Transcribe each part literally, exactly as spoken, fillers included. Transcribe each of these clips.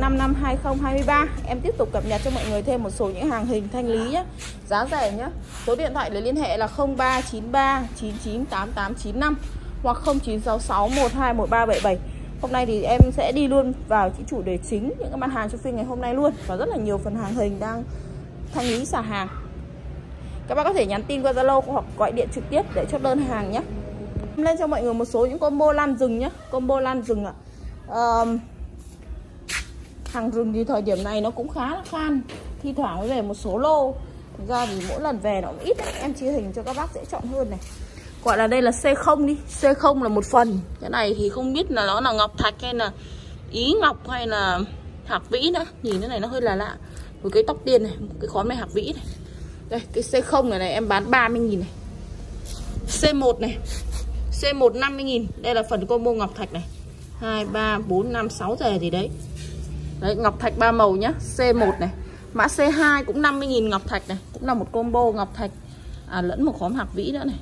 năm năm hai không hai ba. Em tiếp tục cập nhật cho mọi người thêm một số những hàng hình thanh lý nhé, giá rẻ nhé. Số điện thoại để liên hệ là không ba chín ba chín chín tám tám chín năm hoặc không chín sáu sáu một hai một ba bảy bảy. Hôm nay thì em sẽ đi luôn vào những chủ đề chính, những cái mặt hàng trong phiên ngày hôm nay luôn. Và rất là nhiều phần hàng hình đang thanh lý xả hàng. Các bác có thể nhắn tin qua Zalo hoặc gọi điện trực tiếp để chốt đơn hàng nhé. Em lên cho mọi người một số những combo lan rừng nhé. Combo lan rừng ạ. uh, Hàng rừng thì thời điểm này nó cũng khá là khan, thi thoảng mới về một số lô. Thực ra thì mỗi lần về nó cũng ít ấy. Em chia hình cho các bác dễ chọn hơn này. Gọi là đây là C không đi. C không là một phần. Cái này thì không biết là nó là ngọc thạch hay là ý ngọc hay là hạc vĩ nữa. Nhìn cái này nó hơi là lạ. Một cái tóc tiên này, một cái khóm này hạc vĩ này. Đây, cái C không này này em bán ba mươi nghìn này. C một này, C một năm mươi nghìn. Đây là phần combo ngọc thạch này. Hai, ba, bốn, năm, sáu giờ gì đấy. Đấy, ngọc thạch ba màu nhá. C một này. Mã C hai cũng năm mươi nghìn ngọc thạch này. Cũng là một combo ngọc thạch. À, lẫn một khóm hạc vĩ nữa này.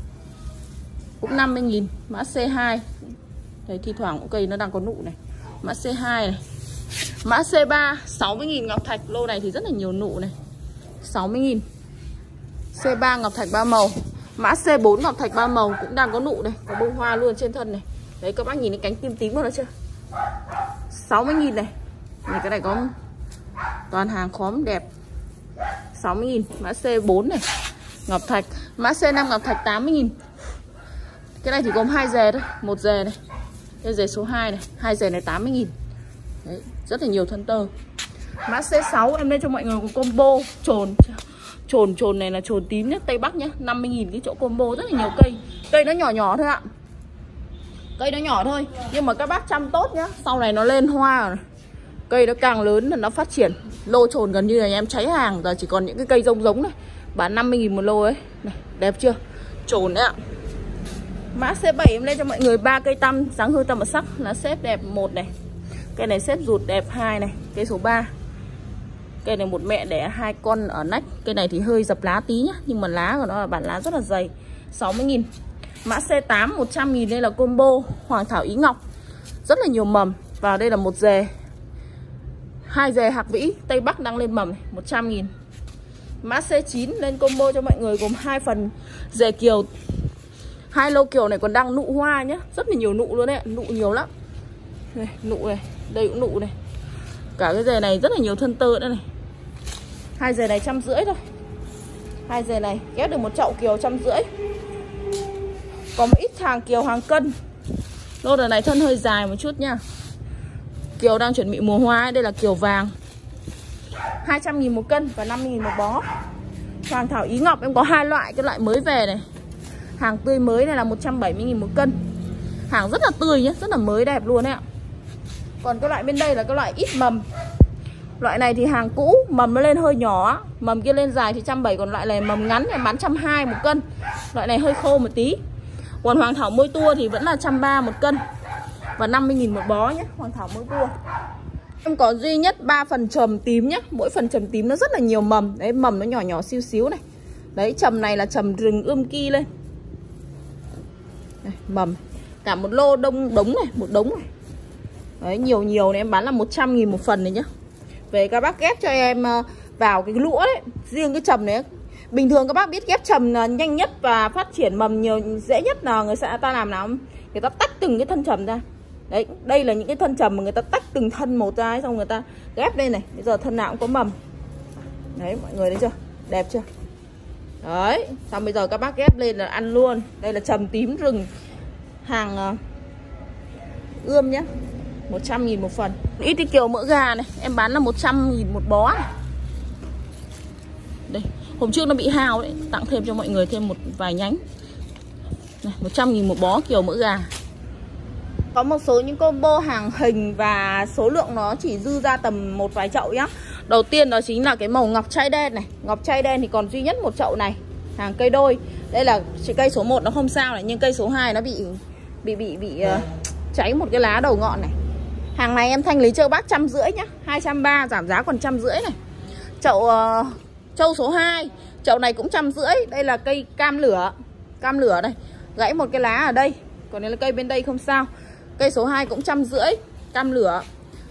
Cũng năm mươi nghìn. Mã C hai. Đấy, thi thoảng cũng cây nó đang có nụ này. Mã C hai này. Mã C ba sáu mươi nghìn ngọc thạch. Lô này thì rất là nhiều nụ này. sáu mươi nghìn. C ba ngọc thạch ba màu. Mã C bốn ngọc thạch ba màu cũng đang có nụ này, có bông hoa luôn trên thân này. Đấy, các bác nhìn cái cánh tím tím của nó chưa? sáu mươi nghìn này. Này, cái này có toàn hàng khóm đẹp. sáu mươi nghìn. Mã C bốn này, ngọc thạch. Mã C năm ngọc thạch tám mươi nghìn. Cái này chỉ gồm hai dề thôi, một dề này. Đây dề số hai này, hai dề này tám mươi nghìn. Đấy, rất là nhiều thân tơ. Mã C sáu em lên cho mọi người một combo trồn. Trồn trồn này là trồn tím nhất Tây Bắc nhé, năm mươi nghìn cái chỗ combo, rất là nhiều cây. Cây nó nhỏ nhỏ thôi ạ. Cây nó nhỏ thôi, nhưng mà các bác chăm tốt nhá. Sau này nó lên hoa rồi. Cây nó càng lớn là nó phát triển. Lô trồn gần như là em cháy hàng. Giờ chỉ còn những cái cây rông giống này. Bán năm mươi nghìn một lô ấy. Này, đẹp chưa? Trồn đấy ạ. Mã C bảy em lên cho mọi người ba cây tăm sáng hương tăm và sắc. Là xếp đẹp một này. Cây này xếp rụt đẹp hai này. Cây số ba. Cây này một mẹ đẻ hai con ở nách. Cây này thì hơi dập lá tí nhá, nhưng mà lá của nó là bản lá rất là dày. sáu mươi nghìn. Mã C tám một trăm nghìn. Đây là combo hoàng thảo ý ngọc. Rất là nhiều mầm. Vào đây là một dề. Hai dề hạc vĩ Tây Bắc đang lên mầm này, một trăm nghìn. Mã C chín lên combo cho mọi người gồm hai phần dề kiều. Hai lô kiều này còn đang nụ hoa nhá. Rất là nhiều nụ luôn đấy, nụ nhiều lắm. Đây, nụ này, đây cũng nụ này. Cả cái dề này rất là nhiều thân tơ nữa này. Hai dề này trăm rưỡi thôi. Hai dề này ghép được một chậu kiều trăm rưỡi. Có một ít hàng kiều hàng cân. Lô đợt này thân hơi dài một chút nha. Kiều đang chuẩn bị mùa hoa ấy. Đây là kiều vàng, hai trăm nghìn một cân và năm mươi nghìn một bó. Hoàng thảo ý ngọc em có hai loại. Cái loại mới về này, hàng tươi mới này là một trăm bảy mươi nghìn một cân. Hàng rất là tươi nhé, rất là mới đẹp luôn đấy ạ. Còn cái loại bên đây là cái loại ít mầm. Loại này thì hàng cũ, mầm nó lên hơi nhỏ, mầm kia lên dài thì một trăm bảy mươi. Còn loại này mầm ngắn thì bán một trăm hai mươi một cân. Loại này hơi khô một tí. Còn hoàng thảo môi tua thì vẫn là một trăm ba mươi một cân và năm mươi nghìn một bó nhé. Hoàng thảo môi tua em có duy nhất ba phần trầm tím nhé. Mỗi phần trầm tím nó rất là nhiều mầm. Đấy, mầm nó nhỏ nhỏ xíu xíu này. Đấy, trầm này là trầm rừng ươm ki lên. Đây, mầm cả một lô đông đống này, một đống này. Đấy, nhiều nhiều này em bán là một trăm nghìn một phần này nhá. Về các bác ghép cho em vào cái lũa đấy. Riêng cái trầm này, bình thường các bác biết ghép trầm nhanh nhất và phát triển mầm nhiều dễ nhất là người ta ta làm nào, người ta tách từng cái thân trầm ra. Đấy, đây là những cái thân trầm mà người ta tách từng thân một ra ấy, xong người ta ghép lên này. Bây giờ thân nào cũng có mầm. Đấy, mọi người thấy chưa? Đẹp chưa? Đấy, xong bây giờ các bác ghép lên là ăn luôn. Đây là trầm tím rừng hàng uh, ươm nhé, một trăm nghìn một phần. Ít cái kiều mỡ gà này em bán là một trăm nghìn một bó này. Đây, hôm trước nó bị hao đấy, tặng thêm cho mọi người thêm một vài nhánh này, một trăm nghìn một bó kiều mỡ gà. Có một số những combo hàng hình và số lượng nó chỉ dư ra tầm một vài chậu nhá. Đầu tiên đó chính là cái màu ngọc trai đen này. Ngọc trai đen thì còn duy nhất một chậu này, hàng cây đôi. Đây là cây số một nó không sao này, nhưng cây số hai nó bị bị bị bị uh, cháy một cái lá đầu ngọn này. Hàng này em thanh lý cho bác trăm rưỡi nhá, hai trăm ba mươi, giảm giá còn trăm rưỡi này. Chậu uh, châu số hai, chậu này cũng trăm rưỡi. Đây là cây cam lửa, cam lửa này, gãy một cái lá ở đây, còn đây là cây bên đây không sao. Cây số hai cũng trăm rưỡi, cam lửa.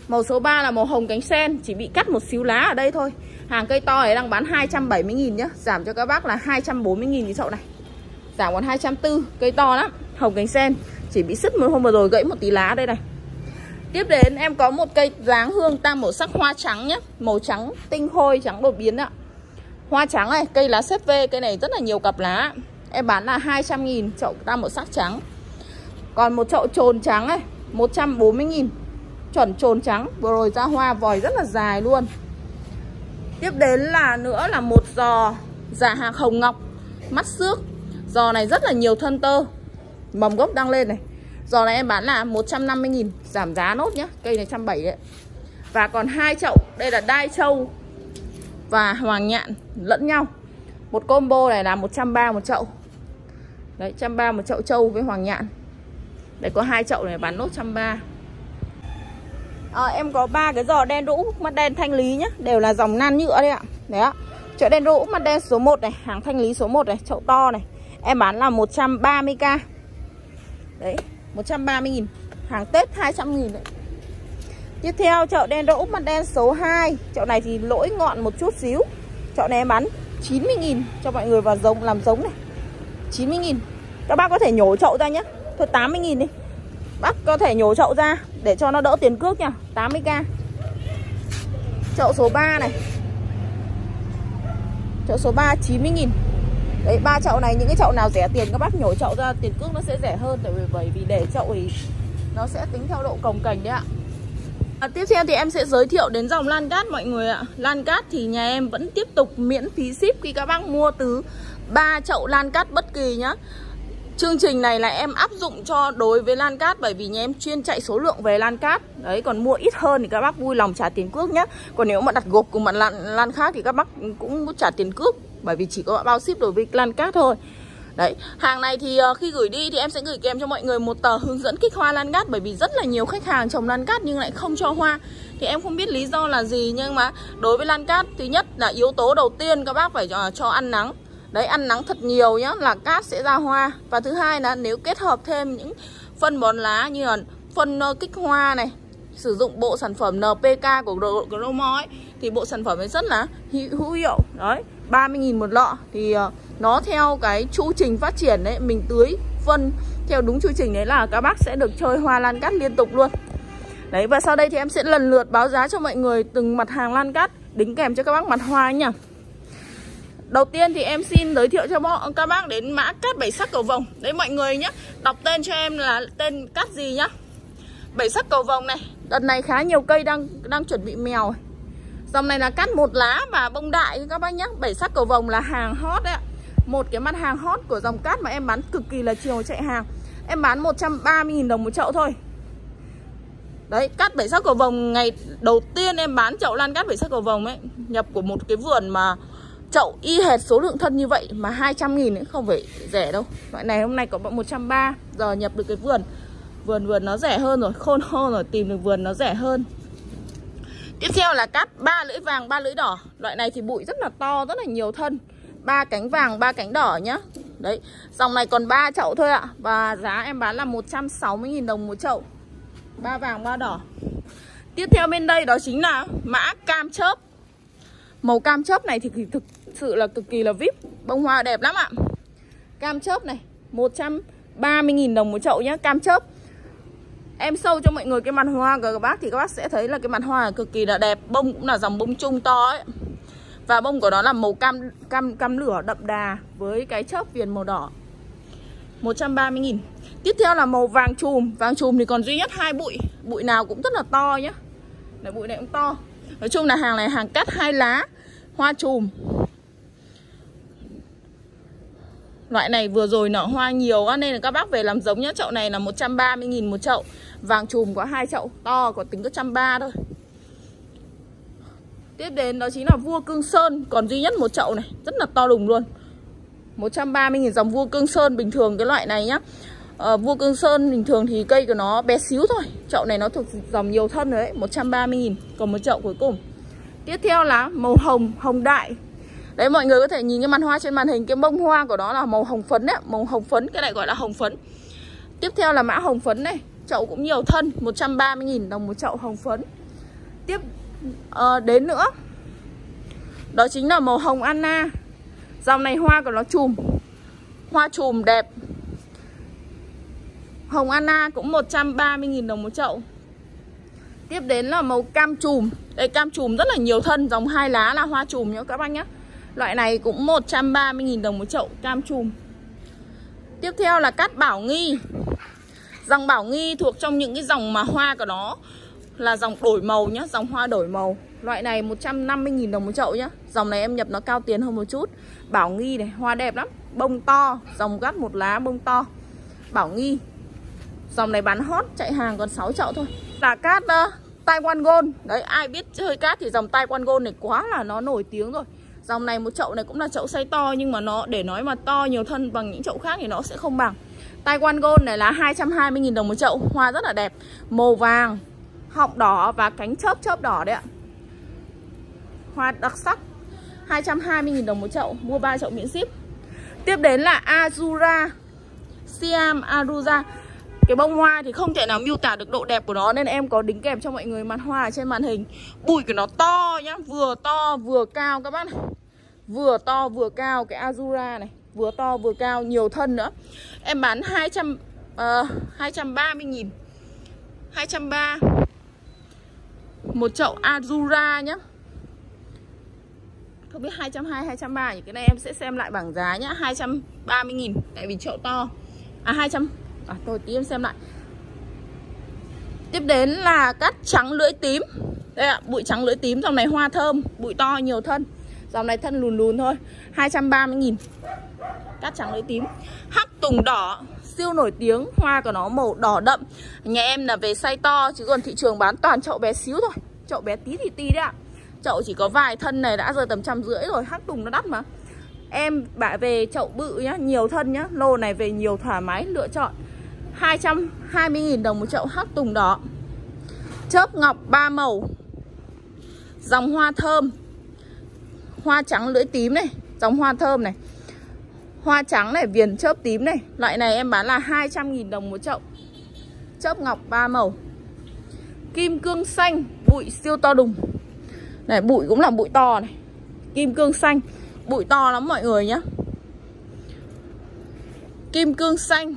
Màu số ba là màu hồng cánh sen, chỉ bị cắt một xíu lá ở đây thôi. Hàng cây to này đang bán hai trăm bảy mươi nghìn nhá, giảm cho các bác là hai trăm bốn mươi nghìn cái chậu này. Giảm còn hai trăm bốn mươi, cây to lắm. Hồng cánh sen, chỉ bị sứt một hôm vừa rồi gãy một tí lá đây này. Tiếp đến em có một cây dáng hương tam màu sắc hoa trắng nhá, màu trắng tinh khôi, trắng đột biến ạ. Hoa trắng này, cây lá xếp vê, cây này rất là nhiều cặp lá. Em bán là hai trăm nghìn chậu tam màu sắc trắng. Còn một chậu trồn trắng này, một trăm bốn mươi nghìn. Chuẩn trồn trắng, vừa rồi ra hoa vòi rất là dài luôn. Tiếp đến là nữa là một giò giả hạc hồng ngọc, mắt xước. Giò này rất là nhiều thân tơ, mầm gốc đang lên này. Giò này em bán là một trăm năm mươi nghìn, giảm giá nốt nhá, cây này một trăm bảy mươi đấy. Và còn hai chậu, đây là đai trâu và hoàng nhạn lẫn nhau. Một combo này là một trăm ba mươi một chậu. Đấy, một trăm ba mươi một chậu trâu với hoàng nhạn. Đây có hai chậu này bán nốt một trăm ba mươi. À, em có ba cái giò đen rũ mắt đen thanh lý nhá, đều là dòng nan nhựa đấy ạ. Đấy ạ. Chậu đen rũ mắt đen số một này, hàng thanh lý số một này, chậu to này. Em bán là một trăm ba mươi k. Đấy, một trăm ba mươi nghìn. Hàng Tết hai trăm nghìn đấy. Tiếp theo chậu đen rũ mắt đen số hai. Chậu này thì lỗi ngọn một chút xíu. Chậu này em bán chín mươi nghìn cho mọi người vào giống làm giống này. chín mươi nghìn. Các bác có thể nhổ chậu ra nhé. Thôi tám mươi nghìn đi. Bác có thể nhổ chậu ra để cho nó đỡ tiền cước nha, tám mươi k. Chậu số ba này. Chậu số ba chín mươi nghìn. Đấy, ba chậu này, những cái chậu nào rẻ tiền các bác nhổ chậu ra, tiền cước nó sẽ rẻ hơn. Tại vì bởi vì để chậu thì nó sẽ tính theo độ cồng kềnh đấy ạ. À, tiếp theo thì em sẽ giới thiệu đến dòng lan cát mọi người ạ. Lan cát thì nhà em vẫn tiếp tục miễn phí ship khi các bác mua từ ba chậu lan cát bất kỳ nhá. Chương trình này là em áp dụng cho đối với lan cát, bởi vì nhà em chuyên chạy số lượng về lan cát. Đấy, còn mua ít hơn thì các bác vui lòng trả tiền cước nhé. Còn nếu mà đặt gộp cùng mặt lan, lan khác thì các bác cũng trả tiền cước, bởi vì chỉ có bao ship đối với lan cát thôi. Đấy, hàng này thì uh, khi gửi đi thì em sẽ gửi kèm cho mọi người một tờ hướng dẫn kích hoa lan cát. Bởi vì rất là nhiều khách hàng trồng lan cát nhưng lại không cho hoa. Thì em không biết lý do là gì, nhưng mà đối với lan cát, thứ nhất là yếu tố đầu tiên các bác phải uh, cho ăn nắng. Đấy, ăn nắng thật nhiều nhá là cát sẽ ra hoa. Và thứ hai là nếu kết hợp thêm những phân bón lá như là phân uh, kích hoa này, sử dụng bộ sản phẩm en pê ca của Growmo ấy, thì bộ sản phẩm ấy rất là hữu hiệu. Đấy, ba mươi nghìn một lọ. Thì uh, nó theo cái chu trình phát triển đấy, mình tưới phân theo đúng chu trình đấy là các bác sẽ được chơi hoa lan cát liên tục luôn. Đấy, và sau đây thì em sẽ lần lượt báo giá cho mọi người từng mặt hàng lan cát, đính kèm cho các bác mặt hoa nhá. Đầu tiên thì em xin giới thiệu cho các bác đến mã cát bảy sắc cầu vồng. Đấy mọi người nhé, đọc tên cho em là tên cát gì nhá. Bảy sắc cầu vồng này, đợt này khá nhiều cây đang đang chuẩn bị mèo. Dòng này là cát một lá và bông đại các bác nhé. Bảy sắc cầu vồng là hàng hot đấy ạ. Một cái mặt hàng hot của dòng cát mà em bán cực kỳ là chiều chạy hàng. Em bán một trăm ba mươi nghìn đồng một chậu thôi. Đấy, cát bảy sắc cầu vồng ngày đầu tiên em bán chậu lan cát bảy sắc cầu vồng ấy, nhập của một cái vườn mà chậu y hệt số lượng thân như vậy mà hai trăm nghìn ấy, không phải rẻ đâu. Loại này hôm nay có một trăm ba mươi, giờ nhập được cái vườn. Vườn vườn nó rẻ hơn rồi, khôn hơn rồi, tìm được vườn nó rẻ hơn. Tiếp theo là cát ba lưỡi vàng, ba lưỡi đỏ. Loại này thì bụi rất là to, rất là nhiều thân. Ba cánh vàng, ba cánh đỏ nhá. Đấy, dòng này còn ba chậu thôi ạ. Và giá em bán là một trăm sáu mươi nghìn đồng một chậu. Ba vàng, ba đỏ. Tiếp theo bên đây đó chính là mã cam chớp. Màu cam chớp này thì thực sự là cực kỳ là vip. Bông hoa đẹp lắm ạ. Cam chớp này một trăm ba mươi nghìn đồng một chậu nhá. Cam chớp. Em sâu cho mọi người cái mặt hoa của các bác thì các bác sẽ thấy là cái mặt hoa cực kỳ là đẹp. Bông cũng là dòng bông chung to ấy. Và bông của nó là màu cam cam cam lửa đậm đà với cái chớp viền màu đỏ. một trăm ba mươi nghìn. Tiếp theo là màu vàng chùm. Vàng chùm thì còn duy nhất hai bụi. Bụi nào cũng rất là to nhá. Đấy, bụi này cũng to. Nói chung là hàng này hàng cắt hai lá, hoa chùm. Loại này vừa rồi nở hoa nhiều á, nên là các bác về làm giống nhá. Chậu này là một trăm ba mươi nghìn một chậu. Vàng chùm có hai chậu to, có tính có một trăm ba mươi thôi. Tiếp đến đó chính là vua cương sơn, còn duy nhất một chậu này, rất là to đùng luôn. một trăm ba mươi nghìn dòng vua cương sơn bình thường cái loại này nhá. Ờ, vua cương sơn bình thường thì cây của nó bé xíu thôi. Chậu này nó thuộc dòng nhiều thân rồi đấy, một trăm ba mươi nghìn. Còn một chậu cuối cùng. Tiếp theo là màu hồng, hồng đại. Đấy mọi người có thể nhìn cái mặt hoa trên màn hình, cái bông hoa của nó là màu hồng phấn đấy, màu hồng phấn, cái này gọi là hồng phấn. Tiếp theo là mã hồng phấn này, chậu cũng nhiều thân, một trăm ba mươi nghìn đồng một chậu hồng phấn. Tiếp uh, đến nữa, đó chính là màu hồng Anna. Dòng này hoa của nó chùm, hoa chùm đẹp. Hồng Anna cũng một trăm ba mươi nghìn đồng một chậu. Tiếp đến là màu cam chùm. Đây, cam chùm rất là nhiều thân, dòng hai lá là hoa chùm nhá các bác nhá. Loại này cũng một trăm ba mươi nghìn đồng một chậu, cam chùm. Tiếp theo là cát Bảo Nghi. Dòng Bảo Nghi thuộc trong những cái dòng mà hoa của nó là dòng đổi màu nhá, dòng hoa đổi màu. Loại này một trăm năm mươi nghìn đồng một chậu nhá. Dòng này em nhập nó cao tiền hơn một chút. Bảo Nghi này, hoa đẹp lắm, bông to, dòng gắt một lá bông to. Bảo Nghi. Dòng này bán hot, chạy hàng còn sáu chậu thôi. Là cát uh, Taiwan Gold. Đấy, ai biết chơi cát thì dòng Taiwan Gold này quá là nó nổi tiếng rồi. Dòng này một chậu này cũng là chậu size to, nhưng mà nó để nói mà to nhiều thân bằng những chậu khác thì nó sẽ không bằng. Taiwan Gold này là hai trăm hai mươi nghìn đồng một chậu. Hoa rất là đẹp, màu vàng, họng đỏ và cánh chớp chớp đỏ đấy ạ. Hoa đặc sắc, hai trăm hai mươi nghìn đồng một chậu, mua ba chậu miễn ship. Tiếp đến là Azura, Siam Aruza. Cái bông hoa thì không thể nào miêu tả được độ đẹp của nó, nên em có đính kèm cho mọi người mặt hoa ở trên màn hình. Bụi của nó to nhá, vừa to vừa cao các bác này. Vừa to vừa cao cái Azura này, vừa to vừa cao, nhiều thân nữa. Em bán hai trăm, uh, hai trăm ba mươi nghìn, hai trăm ba mươi một chậu Azura nhá. Không biết hai trăm hai mươi, hai trăm ba mươi, cái này em sẽ xem lại bảng giá nhá. Hai trăm ba mươi nghìn, tại vì chậu to. À hai trăm, à thôi tí em xem lại. Tiếp đến là cát trắng lưỡi tím. Đây ạ, bụi trắng lưỡi tím, dòng này hoa thơm, bụi to nhiều thân. Dòng này thân lùn lùn thôi, hai trăm ba mươi nghìn. Cát trắng lưỡi tím. Hắc tùng đỏ, siêu nổi tiếng, hoa của nó màu đỏ đậm. Nhà em là về size to, chứ còn thị trường bán toàn chậu bé xíu thôi. Chậu bé tí thì tí đấy ạ. Chậu chỉ có vài thân này đã rơi tầm trăm rưỡi rồi. Hắc tùng nó đắt mà. Em bả về chậu bự nhá, nhiều thân nhá. Lô này về nhiều thoải mái lựa chọn. Hai trăm hai mươi nghìn đồng một chậu hắc tùng đỏ. Chớp ngọc ba màu, dòng hoa thơm. Hoa trắng lưỡi tím này, dòng hoa thơm này. Hoa trắng này, viền chớp tím này. Loại này em bán là hai trăm nghìn đồng một chậu. Chớp ngọc ba màu. Kim cương xanh, bụi siêu to đùng. Này, bụi cũng là bụi to này. Kim cương xanh, bụi to lắm mọi người nhé. Kim cương xanh,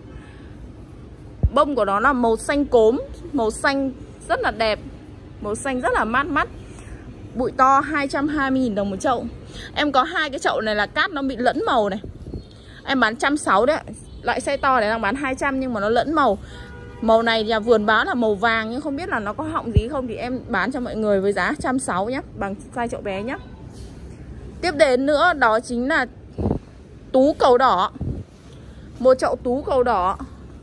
bông của nó là màu xanh cốm, màu xanh rất là đẹp, màu xanh rất là mát mắt. Bụi to, hai trăm hai mươi nghìn đồng một chậu. Em có hai cái chậu này là cát nó bị lẫn màu này. Em bán một trăm sáu mươi đấy. Loại size to này đang bán hai trăm nhưng mà nó lẫn màu. Màu này nhà vườn báo là màu vàng, nhưng không biết là nó có họng gì không thì em bán cho mọi người với giá một trăm sáu mươi nhé, bằng size chậu bé nhé. Tiếp đến nữa đó chính là tú cầu đỏ. Một chậu tú cầu đỏ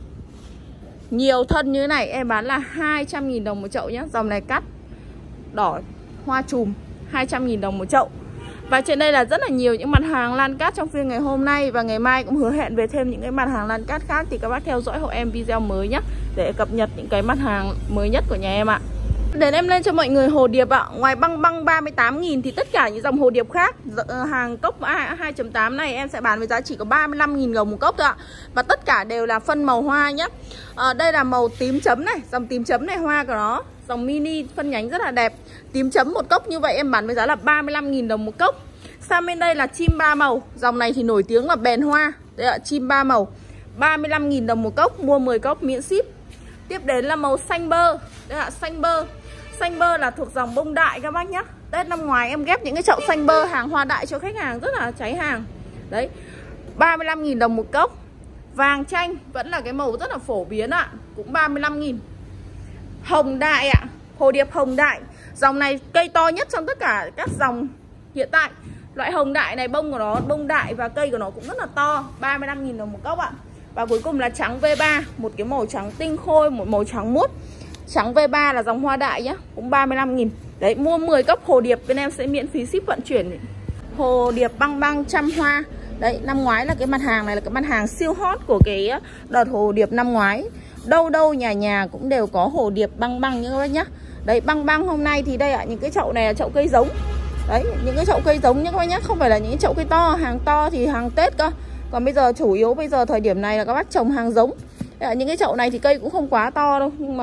nhiều thân như thế này em bán là hai trăm nghìn đồng một chậu nhé. Dòng này cắt đỏ hoa chùm, hai trăm nghìn đồng một chậu. Và trên đây là rất là nhiều những mặt hàng lan cát trong phiên ngày hôm nay. Và ngày mai cũng hứa hẹn về thêm những cái mặt hàng lan cát khác. Thì các bác theo dõi hộ em video mới nhé, để cập nhật những cái mặt hàng mới nhất của nhà em ạ. Để em lên cho mọi người hồ điệp ạ. Ngoài băng băng ba mươi tám nghìn thì tất cả những dòng hồ điệp khác, hàng cốc hai chấm tám này em sẽ bán với giá chỉ có ba mươi lăm nghìn đồng một cốc thôi ạ. Và tất cả đều là phân màu hoa nhé. à, Đây là màu tím chấm này, dòng tím chấm này hoa của nó, dòng mini phân nhánh rất là đẹp. Tím chấm một cốc như vậy em bán với giá là ba mươi lăm nghìn đồng một cốc. Sang bên đây là chim ba màu. Dòng này thì nổi tiếng là bền hoa. Đây ạ, chim ba màu, ba mươi lăm nghìn đồng một cốc, mua mười cốc miễn ship. Tiếp đến là màu xanh bơ. Đây ạ, xanh bơ. Xanh bơ là thuộc dòng bông đại các bác nhé. Tết năm ngoài em ghép những cái chậu xanh bơ hàng hoa đại cho khách hàng rất là cháy hàng. Đấy, ba mươi lăm nghìn đồng một cốc. Vàng chanh vẫn là cái màu rất là phổ biến ạ, cũng ba mươi lăm nghìn. Hồng đại ạ, hồ điệp hồng đại. Dòng này cây to nhất trong tất cả các dòng hiện tại. Loại hồng đại này bông của nó bông đại và cây của nó cũng rất là to, ba mươi lăm nghìn đồng một cốc ạ. Và cuối cùng là trắng V ba, một cái màu trắng tinh khôi, một màu trắng muốt. Trắng V ba là dòng hoa đại nhá, cũng ba mươi lăm nghìn. Đấy, mua mười cốc hồ điệp bên em sẽ miễn phí ship vận chuyển. Hồ điệp băng băng trăm hoa. Đấy, năm ngoái là cái mặt hàng này là cái mặt hàng siêu hot của cái đợt hồ điệp năm ngoái. Đâu đâu nhà nhà cũng đều có hồ điệp băng băng như các bác nhá. Đấy, băng băng hôm nay thì đây ạ, những cái chậu này là chậu cây giống. Đấy, những cái chậu cây giống nhá các bác nhá, không phải là những cái chậu cây to, hàng to thì hàng Tết cơ. Còn bây giờ chủ yếu bây giờ thời điểm này là các bác trồng hàng giống. Đấy, những cái chậu này thì cây cũng không quá to đâu, nhưng mà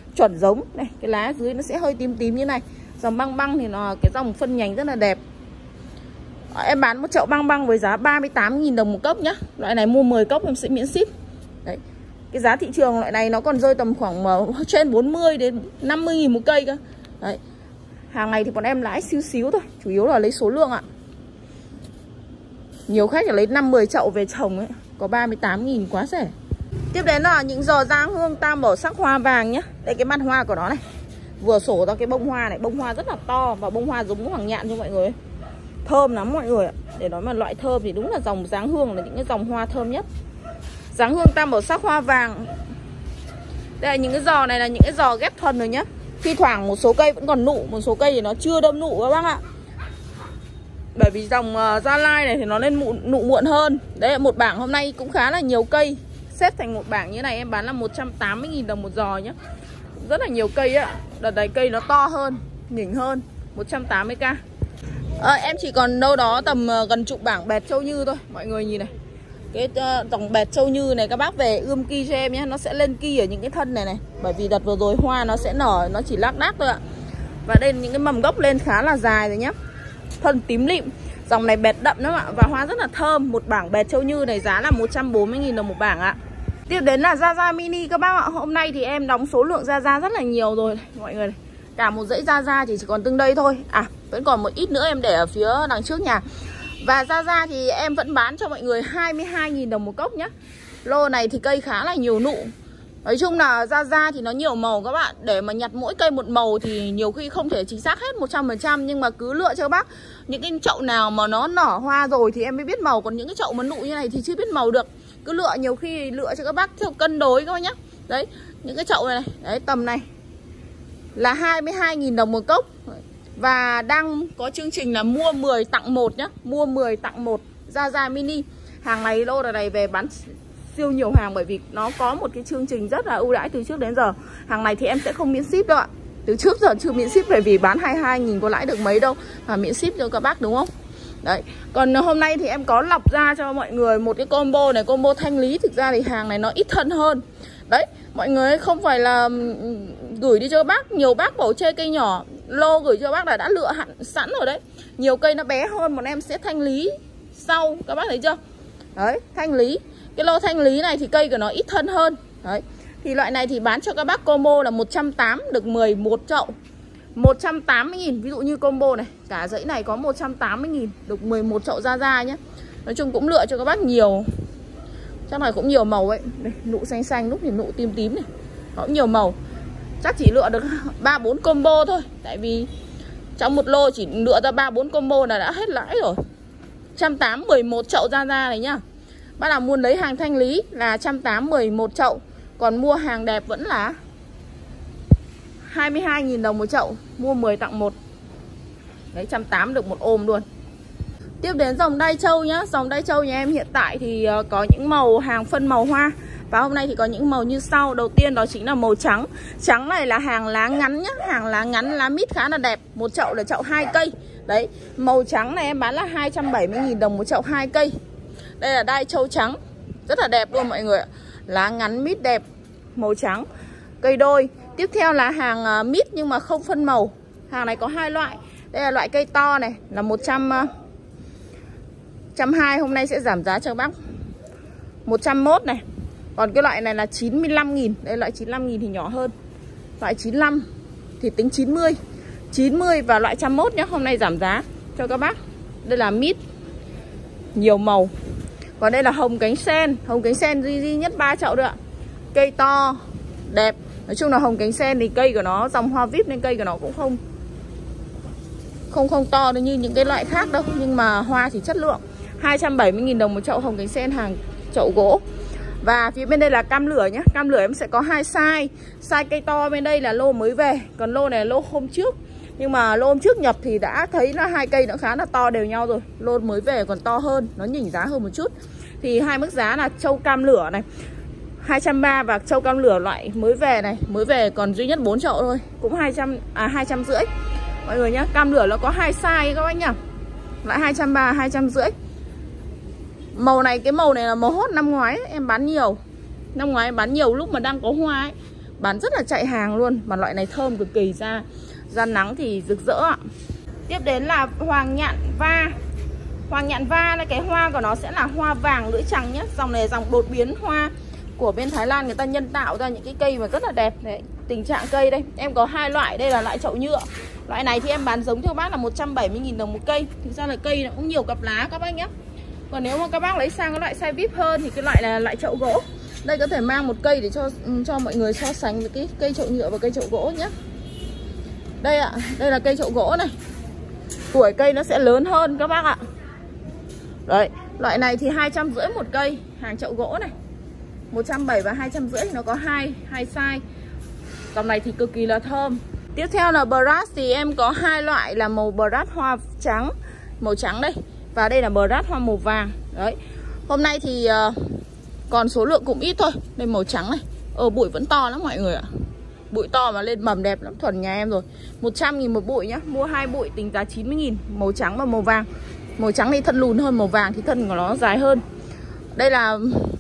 chuẩn giống này, cái lá dưới nó sẽ hơi tím tím như này. Dòng băng băng thì nó cái dòng phân nhánh rất là đẹp. Em bán một chậu băng băng với giá ba mươi tám nghìn đồng một cốc nhá. Loại này mua mười cốc em sẽ miễn ship. Đấy. Cái giá thị trường loại này nó còn rơi tầm khoảng trên bốn mươi đến năm mươi nghìn một cây cơ. Đấy. Hàng này thì bọn em lãi xíu xíu thôi, chủ yếu là lấy số lượng ạ. Nhiều khách là lấy năm mười chậu về trồng ấy, có ba mươi tám nghìn quá rẻ. Tiếp đến là những giò giang hương tam bảo sắc hoa vàng nhá. Đây cái mặt hoa của nó này. Vừa sổ ra cái bông hoa này, bông hoa rất là to và bông hoa giống hoàng nhạn cho mọi người. Thơm lắm mọi người ạ. Để nói mà loại thơm thì đúng là dòng dáng hương là những cái dòng hoa thơm nhất. Dáng hương tam bảo sắc hoa vàng. Đây là những cái giò này là những cái giò ghép thuần rồi nhá. Thi thoảng một số cây vẫn còn nụ, một số cây thì nó chưa đâm nụ các bác ạ. Bởi vì dòng uh, Gia Lai này thì nó lên nụ, nụ muộn hơn. Đấy, một bảng hôm nay cũng khá là nhiều cây. Xếp thành một bảng như này em bán là một trăm tám mươi nghìn đồng một giò nhá. Rất là nhiều cây ạ. Đợt này cây nó to hơn, nhỉnh hơn, một trăm tám mươi k. À, em chỉ còn đâu đó tầm uh, gần chục bảng bẹt châu Như thôi. Mọi người nhìn này. Cái uh, dòng bẹt châu Như này các bác về ươm ki cho em nhé. Nó sẽ lên ki ở những cái thân này này. Bởi vì đợt vừa rồi hoa nó sẽ nở, nó chỉ lác đác thôi ạ. Và đây là những cái mầm gốc lên khá là dài rồi nhá. Thân tím lịm. Dòng này bẹt đậm lắm ạ. Và hoa rất là thơm. Một bảng bẹt châu Như này giá là một trăm bốn mươi nghìn đồng một bảng ạ. Tiếp đến là Gia Gia mini các bác ạ. Hôm nay thì em đóng số lượng Gia Gia rất là nhiều rồi mọi người này. Cả một dãy Gia Gia thì chỉ còn từng đây thôi. À vẫn còn một ít nữa em để ở phía đằng trước nhà. Và Gia Gia thì em vẫn bán cho mọi người hai mươi hai nghìn đồng một cốc nhá. Lô này thì cây khá là nhiều nụ. Nói chung là Gia Gia thì nó nhiều màu các bạn. Để mà nhặt mỗi cây một màu thì nhiều khi không thể chính xác hết một trăm phần trăm. Nhưng mà cứ lựa cho các bác. Những cái chậu nào mà nó nở hoa rồi thì em mới biết màu. Còn những cái chậu mà nụ như này thì chưa biết màu được. Cứ lựa, nhiều khi lựa cho các bác theo cân đối các bác nhá. Đấy, những cái chậu này, này đấy, tầm này là hai mươi hai nghìn đồng một cốc. Và đang có chương trình là mua mười tặng một nhá. Mua mười tặng một Gia Gia mini. Hàng này lô này về bán siêu nhiều hàng. Bởi vì nó có một cái chương trình rất là ưu đãi từ trước đến giờ. Hàng này thì em sẽ không miễn ship đâu ạ. Từ trước giờ chưa miễn ship. Bởi vì bán hai mươi hai nghìn có lãi được mấy đâu mà miễn ship cho các bác đúng không. Đấy, còn hôm nay thì em có lọc ra cho mọi người một cái combo này, combo thanh lý. Thực ra thì hàng này nó ít thân hơn. Đấy, mọi người không phải là gửi đi cho các bác. Nhiều bác bảo chê cây nhỏ, lô gửi cho các bác là đã lựa hẳn sẵn rồi đấy. Nhiều cây nó bé hơn, bọn em sẽ thanh lý sau, các bác thấy chưa? Đấy, thanh lý. Cái lô thanh lý này thì cây của nó ít thân hơn. Đấy, thì loại này thì bán cho các bác combo là một trăm tám mươi được mười một chậu, một trăm tám mươi nghìn. Ví dụ như combo này, cả dãy này có một trăm tám mươi nghìn được mười một chậu Gia Gia nhé. Nói chung cũng lựa cho các bác nhiều. Chắc này cũng nhiều màu ấy. Đây, nụ xanh xanh, lúc thì nụ tím tím này. Có nhiều màu. Chắc chỉ lựa được ba bốn combo thôi. Tại vì trong một lô chỉ lựa ra ba bốn combo là đã hết lãi rồi. một trăm tám mươi mười một chậu Gia Gia này nhá. Bác nào muốn lấy hàng thanh lý là một trăm tám mươi mười một chậu. Còn mua hàng đẹp vẫn là hai mươi hai nghìn đồng một chậu. Mua mười tặng một. Đấy, một trăm tám mươi được một ôm luôn. Tiếp đến dòng Đai Châu nhá. Dòng Đai Châu nhà em hiện tại thì có những màu hàng phân màu hoa. Và hôm nay thì có những màu như sau. Đầu tiên đó chính là màu trắng. Trắng này là hàng lá ngắn nhá. Hàng lá ngắn, lá mít khá là đẹp. Một chậu là chậu hai cây. Đấy, màu trắng này em bán là hai trăm bảy mươi nghìn đồng một chậu hai cây. Đây là Đai Châu trắng. Rất là đẹp luôn mọi người ạ. Lá ngắn mít đẹp. Màu trắng. Cây đôi. Tiếp theo là hàng uh, mít nhưng mà không phân màu. Hàng này có hai loại. Đây là loại cây to này là một trăm, uh, một trăm hai mươi. Hôm nay sẽ giảm giá cho các bác một trăm mốt này. Còn cái loại này là chín mươi lăm nghìn. Đây loại chín mươi lăm nghìn thì nhỏ hơn. Loại chín mươi lăm thì tính chín mươi. chín mươi và loại một trăm mốt nhé. Hôm nay giảm giá cho các bác. Đây là mít nhiều màu. Còn đây là hồng cánh sen. Hồng cánh sen duy, duy nhất ba chậu thôi ạ. Cây to đẹp. Nói chung là hồng cánh sen thì cây của nó dòng hoa vip nên cây của nó cũng không Không không to như những cái loại khác đâu. Nhưng mà hoa thì chất lượng. Hai trăm bảy mươi nghìn đồng một chậu hồng cánh sen hàng chậu gỗ. Và phía bên đây là cam lửa nhé. Cam lửa em sẽ có hai size. Size cây to bên đây là lô mới về. Còn lô này là lô hôm trước. Nhưng mà lô hôm trước nhập thì đã thấy là hai cây nó khá là to đều nhau rồi. Lô mới về còn to hơn, nó nhỉnh giá hơn một chút. Thì hai mức giá là châu cam lửa này hai trăm ba mươi và châu cam lửa loại mới về này. Mới về còn duy nhất bốn chậu thôi. Cũng hai trăm, à hai trăm rưỡi. Mọi người nhá, cam lửa nó có hai size các bác nhá. Loại hai trăm ba mươi, hai trăm rưỡi. Màu này, cái màu này là màu hot năm ngoái ấy, em bán nhiều. Năm ngoái em bán nhiều lúc mà đang có hoa ấy. Bán rất là chạy hàng luôn. Mà loại này thơm cực kỳ, ra ra nắng thì rực rỡ ạ. Tiếp đến là hoàng nhạn va. Hoàng nhạn va là cái hoa của nó sẽ là hoa vàng lưỡi trắng nhé. Dòng này dòng đột biến hoa của bên Thái Lan, người ta nhân tạo ra những cái cây mà rất là đẹp. Đấy, tình trạng cây đây, em có hai loại. Đây là loại chậu nhựa. Loại này thì em bán giống cho các bác là một trăm bảy mươi nghìn đồng một cây. Thực ra là cây nó cũng nhiều cặp lá các bác nhé. Còn nếu mà các bác lấy sang cái loại size vi ai pi hơn thì cái loại là loại chậu gỗ. Đây có thể mang một cây để cho cho mọi người so sánh với cái cây chậu nhựa và cây chậu gỗ nhé. Đây ạ, đây là cây chậu gỗ này. Tuổi cây nó sẽ lớn hơn các bác ạ. Đấy, loại này thì hai trăm rưỡi một cây, hàng chậu gỗ này. một trăm bảy mươi và hai trăm rưỡi, nó có hai hai size. Dòng này thì cực kỳ là thơm. Tiếp theo là Brass, thì em có hai loại là màu Brass hoa trắng, màu trắng đây, và đây là Brass hoa màu vàng. Đấy. Hôm nay thì uh, còn số lượng cũng ít thôi. Đây màu trắng này. Ờ bụi vẫn to lắm mọi người ạ. Bụi to mà lên mầm đẹp lắm, thuần nhà em rồi. một trăm nghìn một bụi nhá. Mua hai bụi tính giá chín mươi nghìn, màu trắng và màu vàng. Màu trắng thì thân lùn hơn, màu vàng thì thân của nó dài hơn. Đây là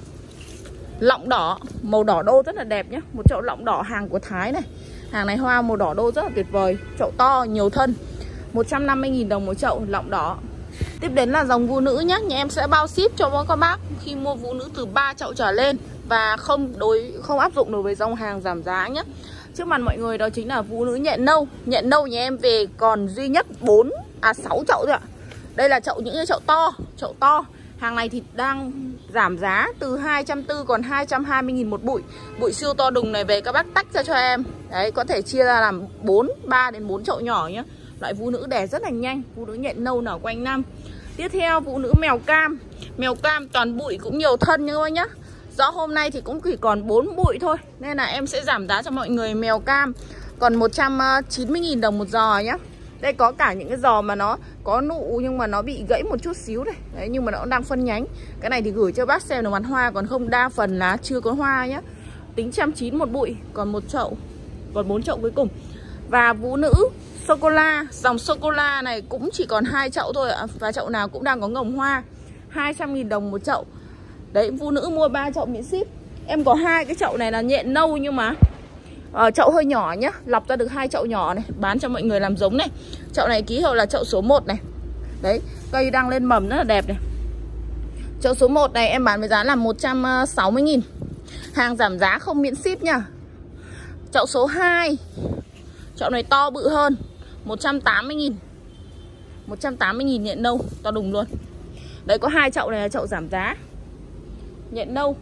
lọng đỏ, màu đỏ đô rất là đẹp nhá. Một chậu lọng đỏ hàng của Thái này. Hàng này hoa màu đỏ đô rất là tuyệt vời. Chậu to, nhiều thân, một trăm năm mươi nghìn đồng một chậu lọng đỏ. Tiếp đến là dòng vũ nữ nhá. Nhà em sẽ bao ship cho các bác khi mua vũ nữ từ ba chậu trở lên. Và không đối không áp dụng đối với dòng hàng giảm giá nhé. Trước mặt mọi người đó chính là vũ nữ nhện nâu. Nhện nâu nhà em về còn duy nhất bốn à sáu chậu thôi ạ. Đây là chậu, những cái chậu to, chậu to. Hàng này thì đang giảm giá từ hai trăm bốn mươi còn hai trăm hai mươi nghìn một bụi. Bụi siêu to đùng này về các bác tách ra cho em. Đấy, có thể chia ra làm bốn, ba đến bốn chậu nhỏ nhé. Loại vũ nữ đẻ rất là nhanh, vũ nữ nhện nâu nở quanh năm. Tiếp theo vũ nữ mèo cam. Mèo cam toàn bụi cũng nhiều thân như thôi nhá. Do hôm nay thì cũng chỉ còn bốn bụi thôi, nên là em sẽ giảm giá cho mọi người mèo cam còn một trăm chín mươi nghìn đồng một giò nhá. Đây có cả những cái giò mà nó có nụ nhưng mà nó bị gãy một chút xíu đây. Đấy, nhưng mà nó đang phân nhánh. Cái này thì gửi cho bác xem được mặt hoa, còn không đa phần là chưa có hoa nhá. Tính một trăm chín mươi một bụi, còn một chậu, còn bốn chậu cuối cùng. Và vũ nữ sô-cô-la, dòng sô-cô-la này cũng chỉ còn hai chậu thôi ạ. Và chậu nào cũng đang có ngồng hoa, hai trăm nghìn đồng một chậu. Đấy, vũ nữ mua ba chậu miễn ship. Em có hai cái chậu này là nhện nâu nhưng mà uh, chậu hơi nhỏ nhá. Lọc ra được hai chậu nhỏ này, bán cho mọi người làm giống này. Chậu này ký hiệu là chậu số một này. Đấy, cây đang lên mầm rất là đẹp này. Chậu số một này em bán với giá là một trăm sáu mươi nghìn. Hàng giảm giá không miễn ship nha. Chậu số hai, chậu này to bự hơn, một trăm tám mươi nghìn. một trăm tám mươi nghìn nhện nâu, to đùng luôn. Đấy, có hai chậu này là chậu giảm giá nhện nâu.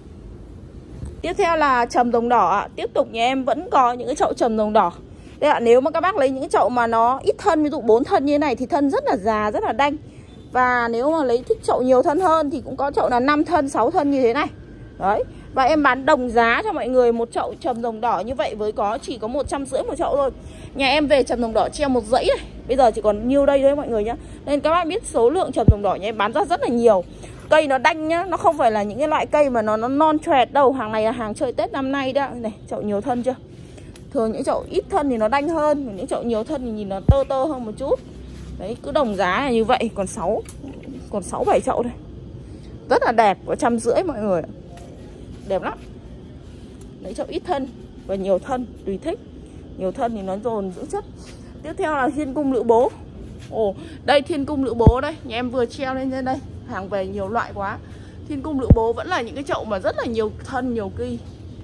Tiếp theo là trầm rồng đỏ ạ. Tiếp tục nhà em vẫn có những cái chậu trầm rồng đỏ. Đây ạ, nếu mà các bác lấy những cái chậu mà nó ít thân, ví dụ bốn thân như thế này thì thân rất là già, rất là đanh. Và nếu mà lấy thích chậu nhiều thân hơn thì cũng có chậu là năm thân, sáu thân như thế này. Đấy. Và em bán đồng giá cho mọi người một chậu trầm rồng đỏ như vậy với có chỉ có một trăm rưỡi một chậu thôi. Nhà em về trầm rồng đỏ treo một dãy này. Bây giờ chỉ còn nhiêu đây thôi mọi người nhá. Nên các bác biết số lượng trầm rồng đỏ nhà em bán ra rất là nhiều. Cây nó đanh nhá, nó không phải là những cái loại cây mà nó, nó non choẹt đâu. Hàng này là hàng chơi Tết năm nay đó. Này, chậu nhiều thân chưa? Thường những chậu ít thân thì nó đanh hơn, những chậu nhiều thân thì nhìn nó tơ tơ hơn một chút. Đấy, cứ đồng giá là như vậy. Còn sáu, còn sáu bảy chậu thôi. Rất là đẹp, có trăm rưỡi mọi người. Đẹp lắm. Đấy, chậu ít thân và nhiều thân, tùy thích. Nhiều thân thì nó dồn giữ chất. Tiếp theo là thiên cung lữ bố. Ồ, đây thiên cung lữ bố đây. Nhà em vừa treo lên trên đây. Hàng về nhiều loại quá. Thiên cung lữ bố vẫn là những cái chậu mà rất là nhiều thân, nhiều kỳ.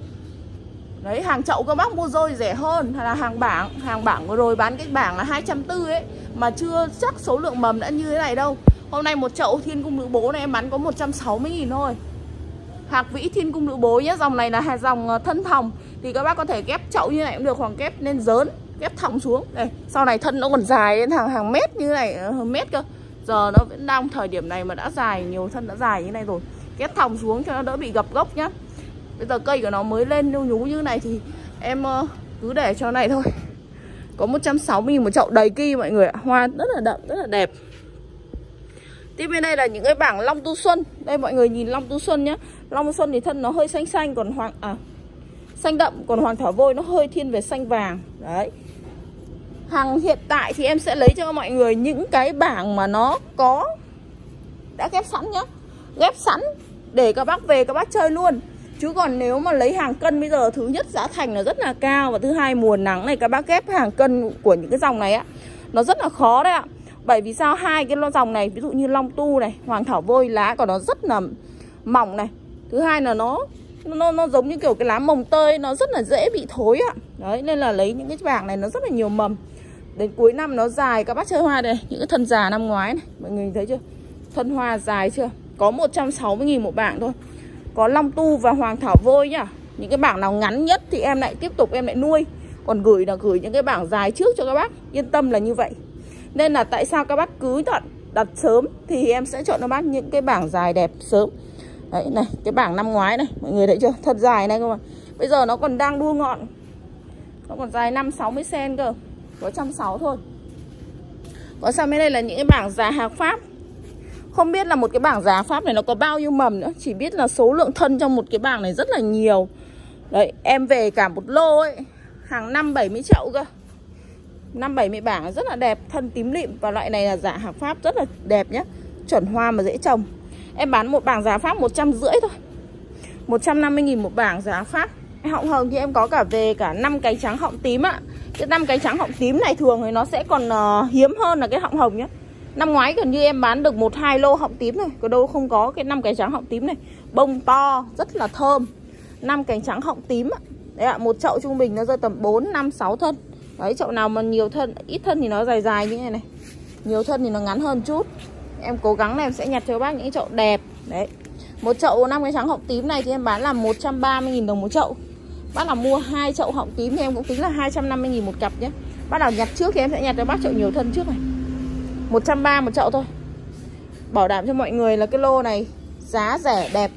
Đấy, hàng chậu các bác mua rồi rẻ hơn. Hay là hàng bảng. Hàng bảng vừa rồi bán cái bảng là hai trăm bốn mươi ấy. Mà chưa chắc số lượng mầm đã như thế này đâu. Hôm nay một chậu thiên cung lữ bố này em bán có một trăm sáu mươi nghìn thôi. Hạc vĩ thiên cung lữ bố nhé. Dòng này là dòng thân thòng. Thì các bác có thể ghép chậu như này cũng được, hoặc ghép lên dớn, ghép thòng xuống. Đây, sau này thân nó còn dài đến hàng hàng mét như này, hơn mét cơ. Giờ nó vẫn đang thời điểm này mà đã dài, nhiều thân đã dài như này rồi. Ghép thòng xuống cho nó đỡ bị gập gốc nhá. Bây giờ cây của nó mới lên nhú nhú như này thì em uh, cứ để cho này thôi. Có một trăm sáu mươi nghìn một chậu đầy kỳ mọi người ạ. Hoa rất là đậm, rất là đẹp. Tiếp bên đây là những cái bảng long tu xuân. Đây mọi người nhìn long tu xuân nhá. Long tu xuân thì thân nó hơi xanh xanh, còn hoàng à xanh đậm, còn hoàng thảo vôi nó hơi thiên về xanh vàng. Đấy. Hàng hiện tại thì em sẽ lấy cho mọi người những cái bảng mà nó có đã ghép sẵn nhá. Ghép sẵn để các bác về các bác chơi luôn. Chứ còn nếu mà lấy hàng cân bây giờ, thứ nhất giá thành là rất là cao, và thứ hai mùa nắng này các bác ghép hàng cân của những cái dòng này á, nó rất là khó đấy ạ. Bởi vì sao? Hai cái dòng này, ví dụ như Long Tu này, Hoàng Thảo Vôi, lá của nó rất là mỏng này. Thứ hai là nó nó nó giống như kiểu cái lá mồng tơi, nó rất là dễ bị thối ạ. Đấy, nên là lấy những cái bảng này nó rất là nhiều mầm. Đến cuối năm nó dài, các bác chơi hoa đây, những cái thân già năm ngoái này, mọi người thấy chưa? Thân hoa dài chưa? Có một trăm sáu mươi nghìn một bảng thôi. Có Long Tu và Hoàng Thảo Vôi nhá. Những cái bảng nào ngắn nhất thì em lại tiếp tục em lại nuôi. Còn gửi là gửi những cái bảng dài trước cho các bác. Yên tâm là như vậy. Nên là tại sao các bác cứ đặt, đặt sớm thì em sẽ chọn cho bác những cái bảng dài đẹp sớm. Đấy này, cái bảng năm ngoái này, mọi người thấy chưa? Thật dài này cơ mà. Bây giờ nó còn đang đua ngọn. Nó còn dài năm sáu mươi xen cơ. Có một trăm sáu mươi thôi. Có sang bên đây là những cái bảng giá Hạc Pháp. Không biết là một cái bảng giá Pháp này nó có bao nhiêu mầm nữa. Chỉ biết là số lượng thân trong một cái bảng này rất là nhiều. Đấy, em về cả một lô ấy, hàng năm bảy mươi chậu cơ. Năm bảy mươi bảng rất là đẹp, thân tím lịm. Và loại này là giá Hạc Pháp rất là đẹp nhé. Chuẩn hoa mà dễ trồng. Em bán một bảng giá Pháp một trăm rưỡi thôi, một trăm năm mươi nghìn một bảng giá Pháp. Họng hồng thì em có cả về cả năm cánh trắng họng tím ạ. Cái năm cánh trắng họng tím này thường thì nó sẽ còn uh, hiếm hơn là cái họng hồng nhé. Năm ngoái gần như em bán được một hai lô họng tím này, có đâu không có cái năm cánh trắng họng tím này. Bông to, rất là thơm. Năm cánh trắng họng tím ạ. Đấy ạ, một chậu trung bình nó rơi tầm bốn, năm, sáu thân. Đấy, chậu nào mà nhiều thân, ít thân thì nó dài dài như thế này này. Nhiều thân thì nó ngắn hơn chút. Em cố gắng là em sẽ nhặt cho bác những chậu đẹp. Đấy. Một chậu năm cái trắng họng tím này thì em bán là một trăm ba mươi nghìn đồng một chậu. Bác nào mua hai chậu họng tím thì em cũng tính là hai trăm năm mươi nghìn một cặp nhé. Bác nào nhặt trước thì em sẽ nhặt cho bác chậu nhiều thân trước này. một trăm ba mươi một chậu thôi. Bảo đảm cho mọi người là cái lô này giá rẻ đẹp.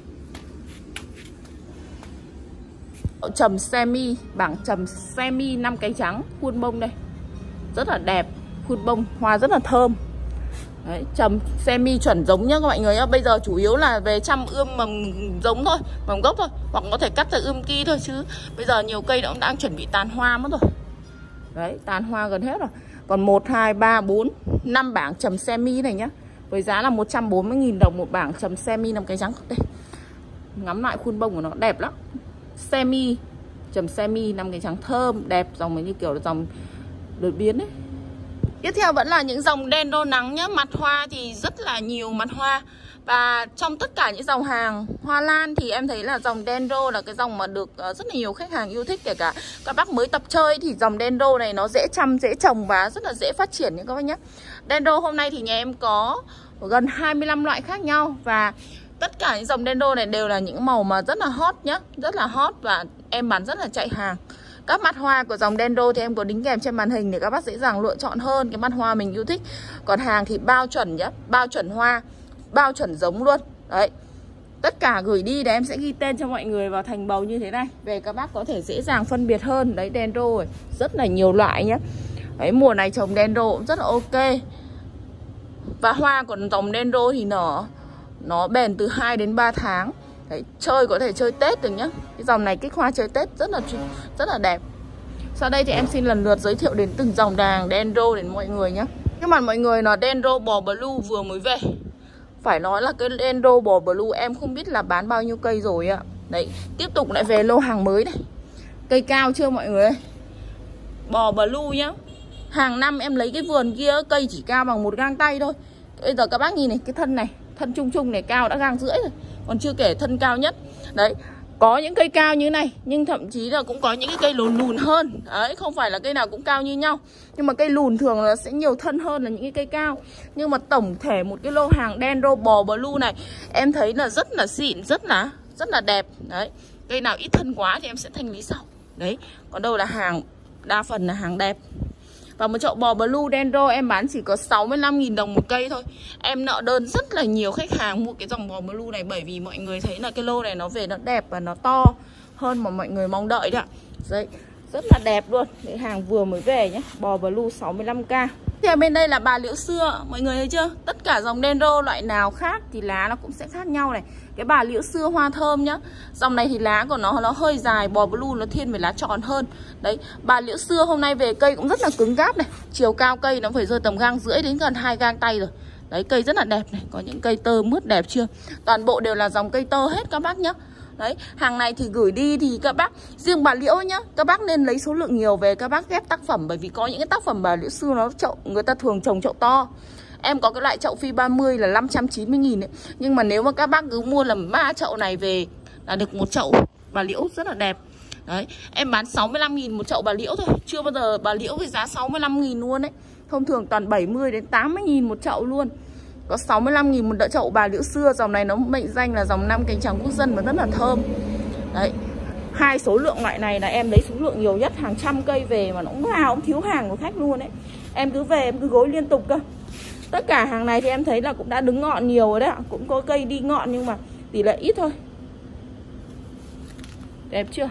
Trầm semi, bảng trầm semi năm cánh trắng, khuôn bông đây. Rất là đẹp, khuôn bông, hoa rất là thơm. Đấy, trầm semi chuẩn giống nhá các mọi người nhá. Bây giờ chủ yếu là về chăm ươm mầm giống thôi, mầm gốc thôi. Hoặc có thể cắt ra ươm ki thôi, chứ bây giờ nhiều cây nó cũng đang chuẩn bị tàn hoa mất rồi. Đấy, tàn hoa gần hết rồi. Còn một, hai, ba, bốn, năm bảng trầm semi này nhá. Với giá là một trăm bốn mươi nghìn đồng một bảng trầm semi năm cánh trắng. Đây, ngắm lại khuôn bông của nó đẹp lắm. Semi, trầm semi năm cánh trắng thơm, đẹp. Dòng này như kiểu là dòng đột biến đấy. Tiếp theo vẫn là những dòng dendro nắng nhá. Mặt hoa thì rất là nhiều mặt hoa. Và trong tất cả những dòng hàng hoa lan thì em thấy là dòng dendro là cái dòng mà được rất là nhiều khách hàng yêu thích. Kể cả các bác mới tập chơi thì dòng dendro này nó dễ chăm, dễ trồng và rất là dễ phát triển những các bác nhé. Dendro hôm nay thì nhà em có gần hai mươi lăm loại khác nhau. Và tất cả những dòng dendro này đều là những màu mà rất là hot nhá. Rất là hot và em bán rất là chạy hàng. Các mặt hoa của dòng dendro thì em có đính kèm trên màn hình để các bác dễ dàng lựa chọn hơn cái mặt hoa mình yêu thích. Còn hàng thì bao chuẩn nhá, bao chuẩn hoa, bao chuẩn giống luôn. Đấy. Tất cả gửi đi để em sẽ ghi tên cho mọi người vào thành bầu như thế này. Về các bác có thể dễ dàng phân biệt hơn. Đấy, dendro rồi, rất là nhiều loại nhá. Đấy, mùa này trồng dendro cũng rất là ok. Và hoa của dòng dendro thì nở nó bền từ hai đến ba tháng. Đấy, chơi có thể chơi Tết được nhá. Cái dòng này kích hoa chơi Tết rất là rất là đẹp. Sau đây thì em xin lần lượt giới thiệu đến từng dòng đàng dendro đến mọi người nhé. Các bạn mọi người là dendro bò blue vừa mới về. Phải nói là cái dendro bò blue em không biết là bán bao nhiêu cây rồi ạ. Đấy, tiếp tục lại về lô hàng mới này. Cây cao chưa mọi người ơi? Bò blue nhá. Hàng năm em lấy cái vườn kia cây chỉ cao bằng một gang tay thôi. Bây giờ các bác nhìn này, cái thân này, thân chung chung này cao đã gang rưỡi rồi. Còn chưa kể thân cao nhất. Đấy, có những cây cao như này, nhưng thậm chí là cũng có những cái cây lùn lùn hơn. Đấy, không phải là cây nào cũng cao như nhau. Nhưng mà cây lùn thường là sẽ nhiều thân hơn là những cái cây cao. Nhưng mà tổng thể một cái lô hàng dendro bò blue này em thấy là rất là xịn, rất là rất là đẹp. Đấy, cây nào ít thân quá thì em sẽ thanh lý sau. Đấy, còn đâu là hàng, đa phần là hàng đẹp. Và một chậu bò blue dendro em bán chỉ có sáu mươi lăm nghìn đồng một cây thôi. Em nợ đơn rất là nhiều khách hàng mua cái dòng bò blue này. Bởi vì mọi người thấy là cái lô này nó về nó đẹp và nó to hơn mà mọi người mong đợi đấy ạ. Đấy, rất là đẹp luôn. Đấy, hàng vừa mới về nhé. Bò blue sáu mươi lăm k. Thì ở bên đây là bà liễu xưa. Mọi người thấy chưa? Tất cả dòng dendro loại nào khác thì lá nó cũng sẽ khác nhau này. Cái bà liễu xưa hoa thơm nhá. Dòng này thì lá của nó nó hơi dài. Bò blue nó thiên về lá tròn hơn. Đấy, bà liễu xưa hôm nay về cây cũng rất là cứng cáp này. Chiều cao cây nó phải rơi tầm gang rưỡi đến gần hai gang tay rồi. Đấy, cây rất là đẹp này. Có những cây tơ mướt đẹp chưa? Toàn bộ đều là dòng cây tơ hết các bác nhá. Đấy, hàng này thì gửi đi thì các bác, riêng bà liễu nhá, các bác nên lấy số lượng nhiều về các bác ghép tác phẩm. Bởi vì có những cái tác phẩm bà liễu xưa nó chậu, người ta thường trồng chậu to. Em có cái loại chậu phi ba mươi là năm trăm chín mươi nghìn ấy. Nhưng mà nếu mà các bác cứ mua làm ba chậu này về là được một chậu bà liễu rất là đẹp. Đấy, em bán sáu mươi lăm nghìn một chậu bà liễu thôi. Chưa bao giờ bà liễu với giá sáu mươi lăm nghìn luôn đấy. Thông thường toàn bảy mươi đến tám mươi nghìn một chậu luôn. Có sáu mươi lăm nghìn một đợt chậu bà liễu xưa. Dòng này nó mệnh danh là dòng năm cánh trắng quốc dân và rất là thơm. Đấy, hai số lượng loại này là em lấy số lượng nhiều nhất, hàng trăm cây về mà nó cũng vào, cũng thiếu hàng của khách luôn đấy. Em cứ về em cứ gối liên tục cơ. Tất cả hàng này thì em thấy là cũng đã đứng ngọn nhiều rồi đấy ạ. Cũng có cây đi ngọn nhưng mà tỷ lệ ít thôi. Đẹp chưa?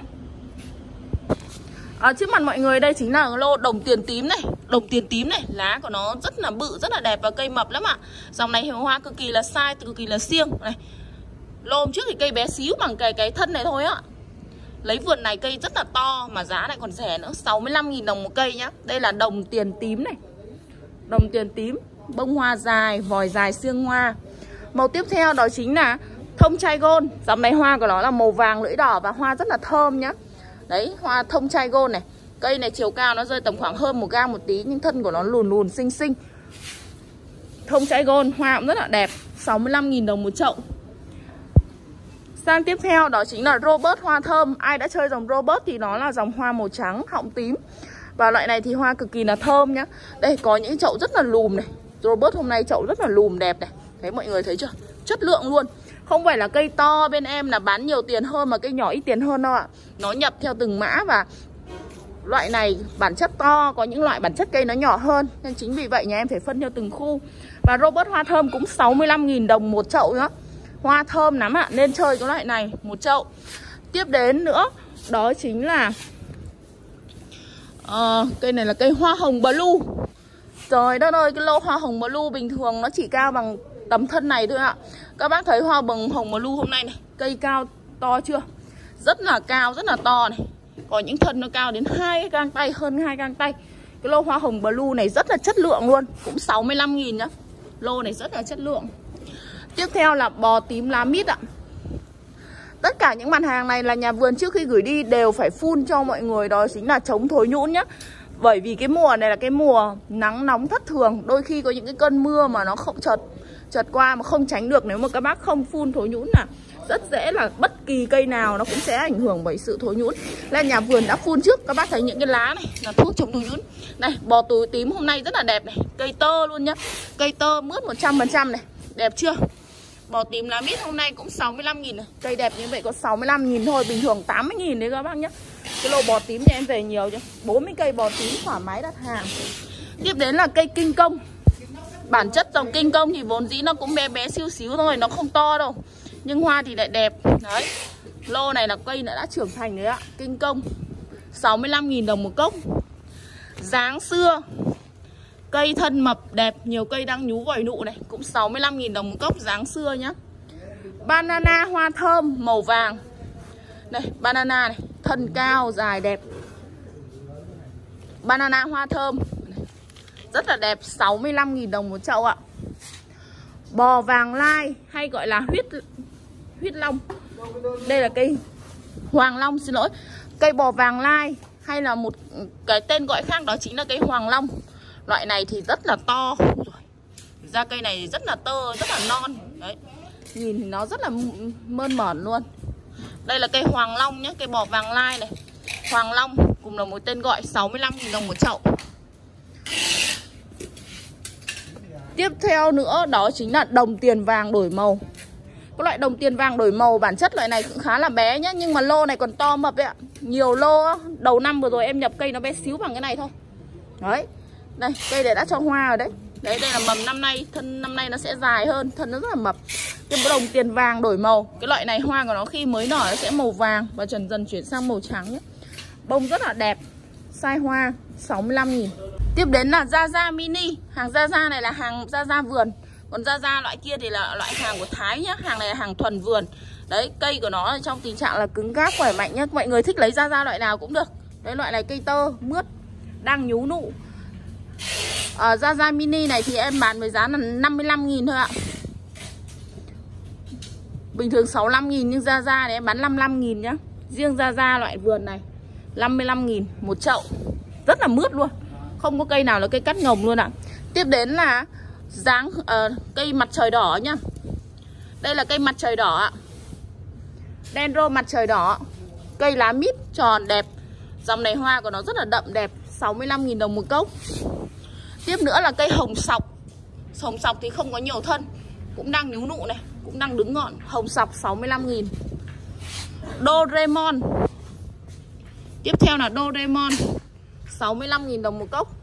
À, trước mặt mọi người đây chính là lô đồng tiền tím này. Đồng tiền tím này, lá của nó rất là bự, rất là đẹp và cây mập lắm ạ. Dòng này hoa cực kỳ là size, cực kỳ là siêng này. Lô hôm trước thì cây bé xíu bằng cái cái thân này thôi á. Lấy vườn này cây rất là to mà giá lại còn rẻ nữa, sáu mươi lăm nghìn đồng một cây nhá. Đây là đồng tiền tím này. Đồng tiền tím, bông hoa dài, vòi dài siêng hoa. Màu tiếp theo đó chính là thông trai gold. Dòng này hoa của nó là màu vàng lưỡi đỏ và hoa rất là thơm nhá. Đấy, hoa thông trai gold này. Cây này chiều cao nó rơi tầm khoảng hơn một gang một tí, nhưng thân của nó lùn lùn xinh xinh. Thông trai gold, hoa cũng rất là đẹp, sáu mươi lăm nghìn đồng một chậu. Sang tiếp theo đó chính là Robert hoa thơm. Ai đã chơi dòng Robert thì nó là dòng hoa màu trắng, họng tím. Và loại này thì hoa cực kỳ là thơm nhá. Đây có những chậu rất là lùm này. Robert hôm nay chậu rất là lùm đẹp này. Đấy, mọi người thấy chưa? Chất lượng luôn. Không phải là cây to bên em là bán nhiều tiền hơn mà cây nhỏ ít tiền hơn đâu ạ. Nó nhập theo từng mã và loại này bản chất to, có những loại bản chất cây nó nhỏ hơn. Nên chính vì vậy nhà em phải phân theo từng khu. Và Robert hoa thơm cũng sáu mươi lăm nghìn đồng một chậu nữa. Hoa thơm lắm ạ, nên chơi cái loại này một chậu. Tiếp đến nữa, đó chính là uh, cây này là cây hoa hồng blue. Trời đất ơi, cái lô hoa hồng blue bình thường nó chỉ cao bằng tấm thân này thôi ạ. Các bác thấy hoa bằng hồng blue hôm nay này, cây cao to chưa? Rất là cao, rất là to này. Có những thân nó cao đến hai gang tay, hơn hai gang tay. Cái lô hoa hồng blue này rất là chất lượng luôn, cũng sáu mươi lăm nghìn nhá. Lô này rất là chất lượng. Tiếp theo là bò tím lá mít ạ. Tất cả những mặt hàng này là nhà vườn trước khi gửi đi đều phải phun cho mọi người, đó chính là chống thối nhũn nhá. Bởi vì cái mùa này là cái mùa nắng nóng thất thường. Đôi khi có những cái cơn mưa mà nó không chợt chợt qua mà không tránh được. Nếu mà các bác không phun thối nhũn là rất dễ là bất kỳ cây nào nó cũng sẽ ảnh hưởng bởi sự thối nhũn. Nên nhà vườn đã phun trước. Các bác thấy những cái lá này là thuốc chống thối nhũn. Này, bò túi tím hôm nay rất là đẹp này. Cây tơ luôn nhá. Cây tơ mướt một trăm phần trăm này. Đẹp chưa? Bò tím lá mít hôm nay cũng sáu mươi lăm nghìn này. Cây đẹp như vậy có sáu mươi lăm nghìn thôi. Bình thường tám mươi nghìn đấy các bác nhé. Cái lô bò tím nhà em về nhiều chứ, bốn mươi cây bò tím thoải mái đặt hàng. Tiếp đến là cây kinh công. Bản chất dòng kinh công thì vốn dĩ nó cũng bé bé xíu xíu thôi, nó không to đâu. Nhưng hoa thì lại đẹp. Đấy, lô này là cây đã, đã trưởng thành đấy ạ. Kinh công sáu mươi lăm nghìn đồng một cốc. Dáng xưa, cây thân mập đẹp, nhiều cây đang nhú vòi nụ này, cũng sáu mươi lăm nghìn đồng một cốc, dáng xưa nhá. Banana hoa thơm màu vàng. Đây, banana này, thân cao, dài đẹp. Banana hoa thơm rất là đẹp, sáu mươi lăm nghìn đồng một chậu ạ. Bò vàng lai hay gọi là huyết huyết long. Đây là cây hoàng long, xin lỗi. Cây bò vàng lai hay là một cái tên gọi khác đó chính là cây hoàng long. Loại này thì rất là to. Ra cây này rất là tơ, rất là non. Đấy, nhìn thì nó rất là mơn mởn luôn. Đây là cây hoàng long nhé, cây bò vàng lai này. Hoàng long cùng là một tên gọi, sáu mươi lăm nghìn đồng một chậu. Tiếp theo nữa đó chính là đồng tiền vàng đổi màu. Cái loại đồng tiền vàng đổi màu bản chất loại này cũng khá là bé nhá, nhưng mà lô này còn to mập đấy ạ. Nhiều lô á, đầu năm vừa rồi em nhập cây nó bé xíu bằng cái này thôi. Đấy, đây cây này đã cho hoa rồi đấy. Đấy, đây là mầm năm nay, thân năm nay nó sẽ dài hơn, thân nó rất là mập. Cái đồng tiền vàng đổi màu, cái loại này hoa của nó khi mới nở nó sẽ màu vàng và dần dần chuyển sang màu trắng nhé. Bông rất là đẹp, size hoa sáu mươi lăm nghìn. Tiếp đến là Zaza mini. Hàng Zaza này là hàng Zaza vườn. Còn Zaza loại kia thì là loại hàng của Thái nhá. Hàng này là hàng thuần vườn. Đấy, cây của nó trong tình trạng là cứng cáp khỏe mạnh nhá. Mọi người thích lấy Zaza loại nào cũng được. Đấy, loại này cây tơ, mướt, đang nhú nụ. à, Zaza mini này thì em bán với giá là năm mươi lăm nghìn thôi ạ. Bình thường sáu mươi lăm nghìn nhưng ra ra này em bán năm mươi lăm nghìn nhá. Riêng ra ra loại vườn này năm mươi lăm nghìn một chậu. Rất là mướt luôn. Không có cây nào là cây cắt ngồng luôn ạ. Tiếp đến là dáng uh, cây mặt trời đỏ nhá. Đây là cây mặt trời đỏ ạ. Dendro mặt trời đỏ. Cây lá mít tròn đẹp. Dòng này hoa của nó rất là đậm đẹp, sáu mươi lăm nghìn đồng một gốc. Tiếp nữa là cây hồng sọc. Hồng sọc thì không có nhiều thân, cũng đang nhú nụ này, cũng đang đứng ngọn. Hồng sọc sáu mươi lăm nghìn. Doraemon. Tiếp theo là Doraemon, sáu mươi lăm nghìn đồng một gốc.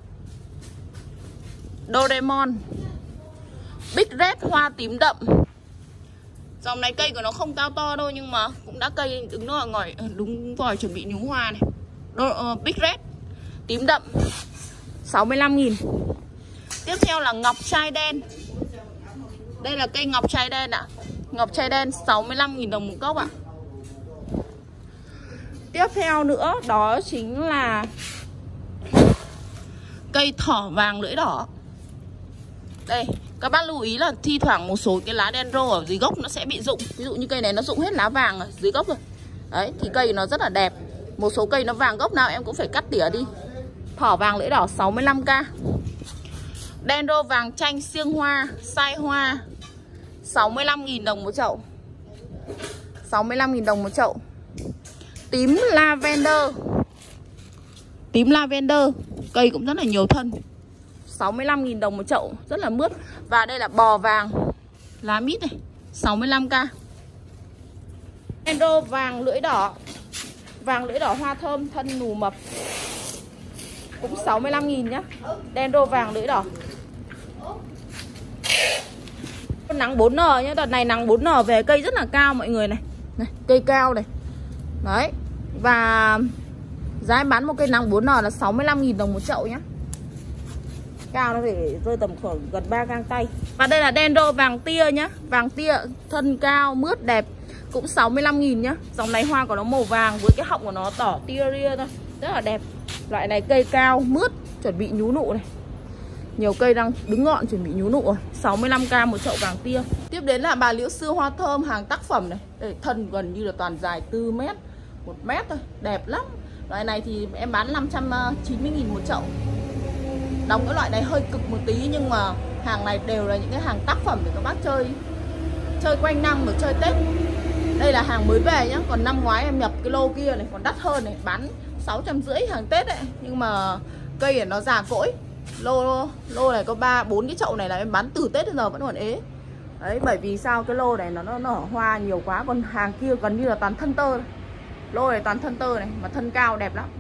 Doraemon. Big Red hoa tím đậm. Dòng này cây của nó không cao to đâu, nhưng mà cũng đã cây đứng nó ở ngồi đúng vòi chuẩn bị nhú hoa này. Đô, uh, Big Red tím đậm sáu mươi lăm nghìn. Tiếp theo là ngọc trai đen. Đây là cây ngọc trai đen ạ. Ngọc trai đen sáu mươi lăm nghìn đồng một gốc ạ. Tiếp theo nữa đó chính là cây thỏ vàng lưỡi đỏ. Đây, các bác lưu ý là thi thoảng một số cái lá Dendro ở dưới gốc nó sẽ bị rụng. Ví dụ như cây này nó rụng hết lá vàng ở dưới gốc rồi. Đấy, thì cây nó rất là đẹp. Một số cây nó vàng gốc nào em cũng phải cắt tỉa đi. Thỏ vàng lưỡi đỏ sáu mươi lăm k. Dendro vàng chanh siêng hoa, sai hoa sáu mươi lăm nghìn đồng một chậu. sáu mươi lăm nghìn đồng một chậu. Tím lavender. Tím lavender, cây cũng rất là nhiều thân. sáu mươi lăm nghìn đồng một chậu, rất là mướt. Và đây là bò vàng lá mít này, sáu mươi lăm k. Dendro vàng lưỡi đỏ. Vàng lưỡi đỏ hoa thơm, thân nù mập, cũng sáu mươi lăm nghìn nhá. Dendro vàng lưỡi đỏ. Nắng bốn N nhá, đợt này nắng bốn N về cây rất là cao mọi người này. Này, cây cao này. Đấy. Và giá em bán một cây nắng bốn N là sáu mươi lăm nghìn đồng một chậu nhá. Cao nó phải rơi tầm khoảng gần ba gang tay. Và đây là Dendro vàng tia nhá. Vàng tia thân cao, mướt đẹp, cũng sáu mươi lăm nghìn nhá. Dòng này hoa của nó màu vàng với cái họng của nó tỏ tia ria thôi, rất là đẹp. Loại này cây cao, mướt, chuẩn bị nhú nụ này. Nhiều cây đang đứng ngọn chuẩn bị nhú nụ rồi. sáu mươi lăm k một chậu vàng tia. Tiếp đến là bà liễu xưa hoa thơm hàng tác phẩm này. Đây, thân gần như là toàn dài tư mét, một mét thôi, đẹp lắm. Loại này thì em bán năm trăm chín mươi nghìn một chậu. Đóng cái loại này hơi cực một tí, nhưng mà hàng này đều là những cái hàng tác phẩm để các bác chơi chơi quanh năm và chơi Tết. Đây là hàng mới về nhá. Còn năm ngoái em nhập cái lô kia này còn đắt hơn này, bán sáu trăm rưỡi hàng Tết đấy. Nhưng mà cây của nó già cỗi. Lô lô này có ba bốn cái chậu này là em bán từ Tết đến giờ vẫn còn ế. Đấy, bởi vì sao cái lô này nó nó nở hoa nhiều quá, còn hàng kia gần như là toàn thân tơ. Lô này toàn thân tơ này, mà thân cao đẹp lắm.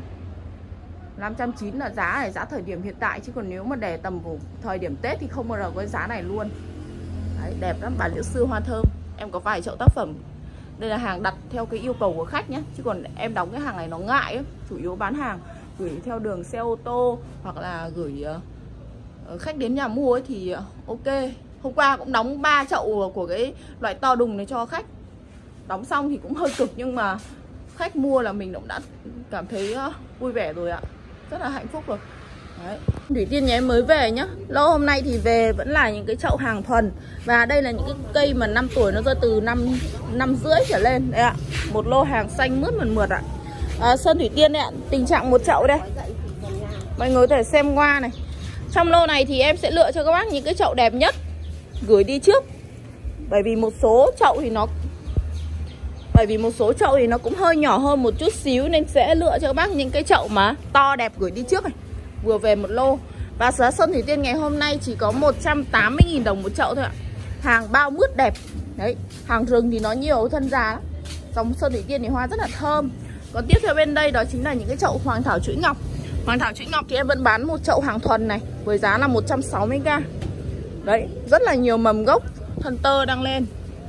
năm trăm chín mươi là giá này, giá thời điểm hiện tại, chứ còn nếu mà để tầm vụ thời điểm Tết thì không bao giờ có giá này luôn. Đấy, đẹp lắm, bà liễu xưa hoa thơm. Em có vài chậu tác phẩm. Đây là hàng đặt theo cái yêu cầu của khách nhé, chứ còn em đóng cái hàng này nó ngại ấy. Chủ yếu bán hàng gửi theo đường xe ô tô hoặc là gửi uh, khách đến nhà mua ấy thì uh, ok. Hôm qua cũng đóng ba chậu của cái loại to đùng này cho khách. Đóng xong thì cũng hơi cực, nhưng mà khách mua là mình cũng đã cảm thấy uh, vui vẻ rồi ạ. Rất là hạnh phúc rồi. Đấy. Thủy Tiên nhà em mới về nhá. Lô hôm nay thì về vẫn là những cái chậu hàng thuần. Và đây là những cái cây mà năm tuổi, nó rơi từ năm năm rưỡi trở lên. Đây ạ. Một lô hàng xanh mướt mượt mượt ạ. À, Sơn Thủy Tiên đây ạ. Tình trạng một chậu đây. Mọi người có thể xem hoa này. Trong lô này thì em sẽ lựa cho các bác những cái chậu đẹp nhất gửi đi trước. Bởi vì một số chậu thì nó Bởi vì một số chậu thì nó cũng hơi nhỏ hơn một chút xíu, nên sẽ lựa cho các bác những cái chậu mà to đẹp gửi đi trước này. Vừa về một lô. Và giá Sơn Thủy Tiên ngày hôm nay chỉ có một trăm tám mươi nghìn đồng một chậu thôi ạ. Hàng bao mướt đẹp. Đấy, hàng rừng thì nó nhiều thân giá lắm. Dòng Sơn Thủy Tiên thì hoa rất là thơm. Còn tiếp theo bên đây đó chính là những cái chậu hoàng thảo chuỗi ngọc. Hoàng thảo chuỗi ngọc thì em vẫn bán một chậu hàng thuần này với giá là một trăm sáu mươi k. Đấy, rất là nhiều mầm gốc, thân tơ đang lên.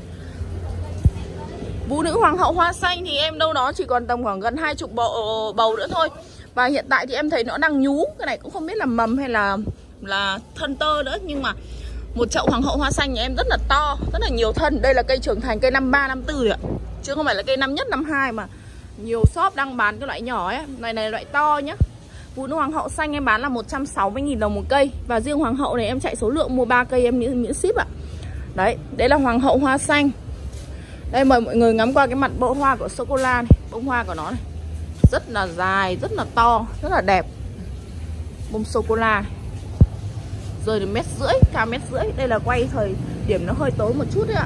Vũ nữ hoàng hậu hoa xanh thì em đâu đó chỉ còn tầm khoảng gần hai chục bầu, bầu nữa thôi. Và hiện tại thì em thấy nó đang nhú. Cái này cũng không biết là mầm hay là là thân tơ nữa. Nhưng mà một chậu hoàng hậu hoa xanh nhà em rất là to, rất là nhiều thân. Đây là cây trưởng thành, cây năm ba, năm tư rồi ạ. Chứ không phải là cây năm nhất, năm hai mà nhiều shop đang bán cái loại nhỏ ấy. Này này loại to nhá. Vũ nữ hoàng hậu xanh em bán là một trăm sáu mươi nghìn đồng một cây. Và riêng hoàng hậu này em chạy số lượng mua ba cây em miễn, miễn ship ạ. Đấy, đấy là hoàng hậu hoa xanh. Đây mời mọi người ngắm qua cái mặt bông hoa của sô-cô-la này. Bông hoa của nó này rất là dài, rất là to, rất là đẹp. Bông sô-cô-la này. Rơi đến mét rưỡi, cao mét rưỡi. Đây là quay thời điểm nó hơi tối một chút đấy ạ.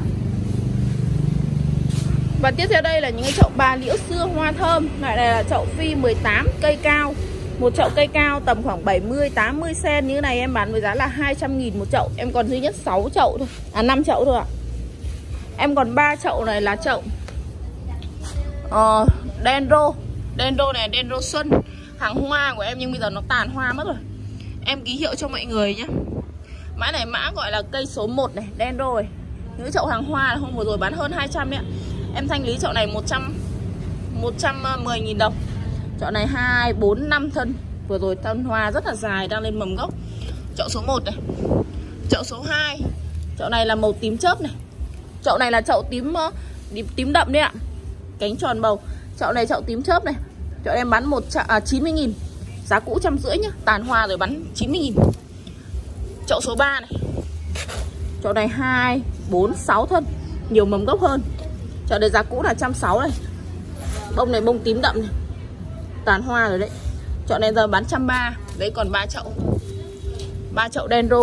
Và tiếp theo đây là những cái chậu bà liễu xưa hoa thơm. Loại này là chậu phi mười tám cây cao. Một chậu cây cao tầm khoảng bảy mươi tám mươi xen-ti-mét. Như này em bán với giá là hai trăm nghìn một chậu. Em còn duy nhất sáu chậu thôi. À năm chậu thôi ạ. Em còn ba chậu này là chậu uh, Dendro. Dendro này, Dendro xuân. Hàng hoa của em nhưng bây giờ nó tàn hoa mất rồi. Em ký hiệu cho mọi người nhé. Mã này mã gọi là cây số một này, Dendro này. Những chậu hàng hoa hôm vừa rồi bán hơn hai trăm đấy ạ. Em thanh lý chậu này một trăm mười nghìn đồng. Chậu này hai, bốn, năm thân. Vừa rồi thân hoa rất là dài, đang lên mầm gốc. Chậu số một này. Chậu số hai. Chậu này là màu tím chớp này. Chậu này là chậu tím tím đậm đấy ạ. Cánh tròn bầu. Chậu này chậu tím chớp này. Chậu em bán một à, chín mươi nghìn. Giá cũ trăm rưỡi nhá. Tàn hoa rồi bán chín mươi nghìn. Chậu số ba này. Chậu này hai, bốn, sáu thân. Nhiều mầm gốc hơn. Chậu này giá cũ là một trăm sáu mươi này. Bông này bông tím đậm này. Tàn hoa rồi đấy. Chậu này giờ bán một trăm ba mươi. Đấy còn ba chậu. ba chậu Dendro.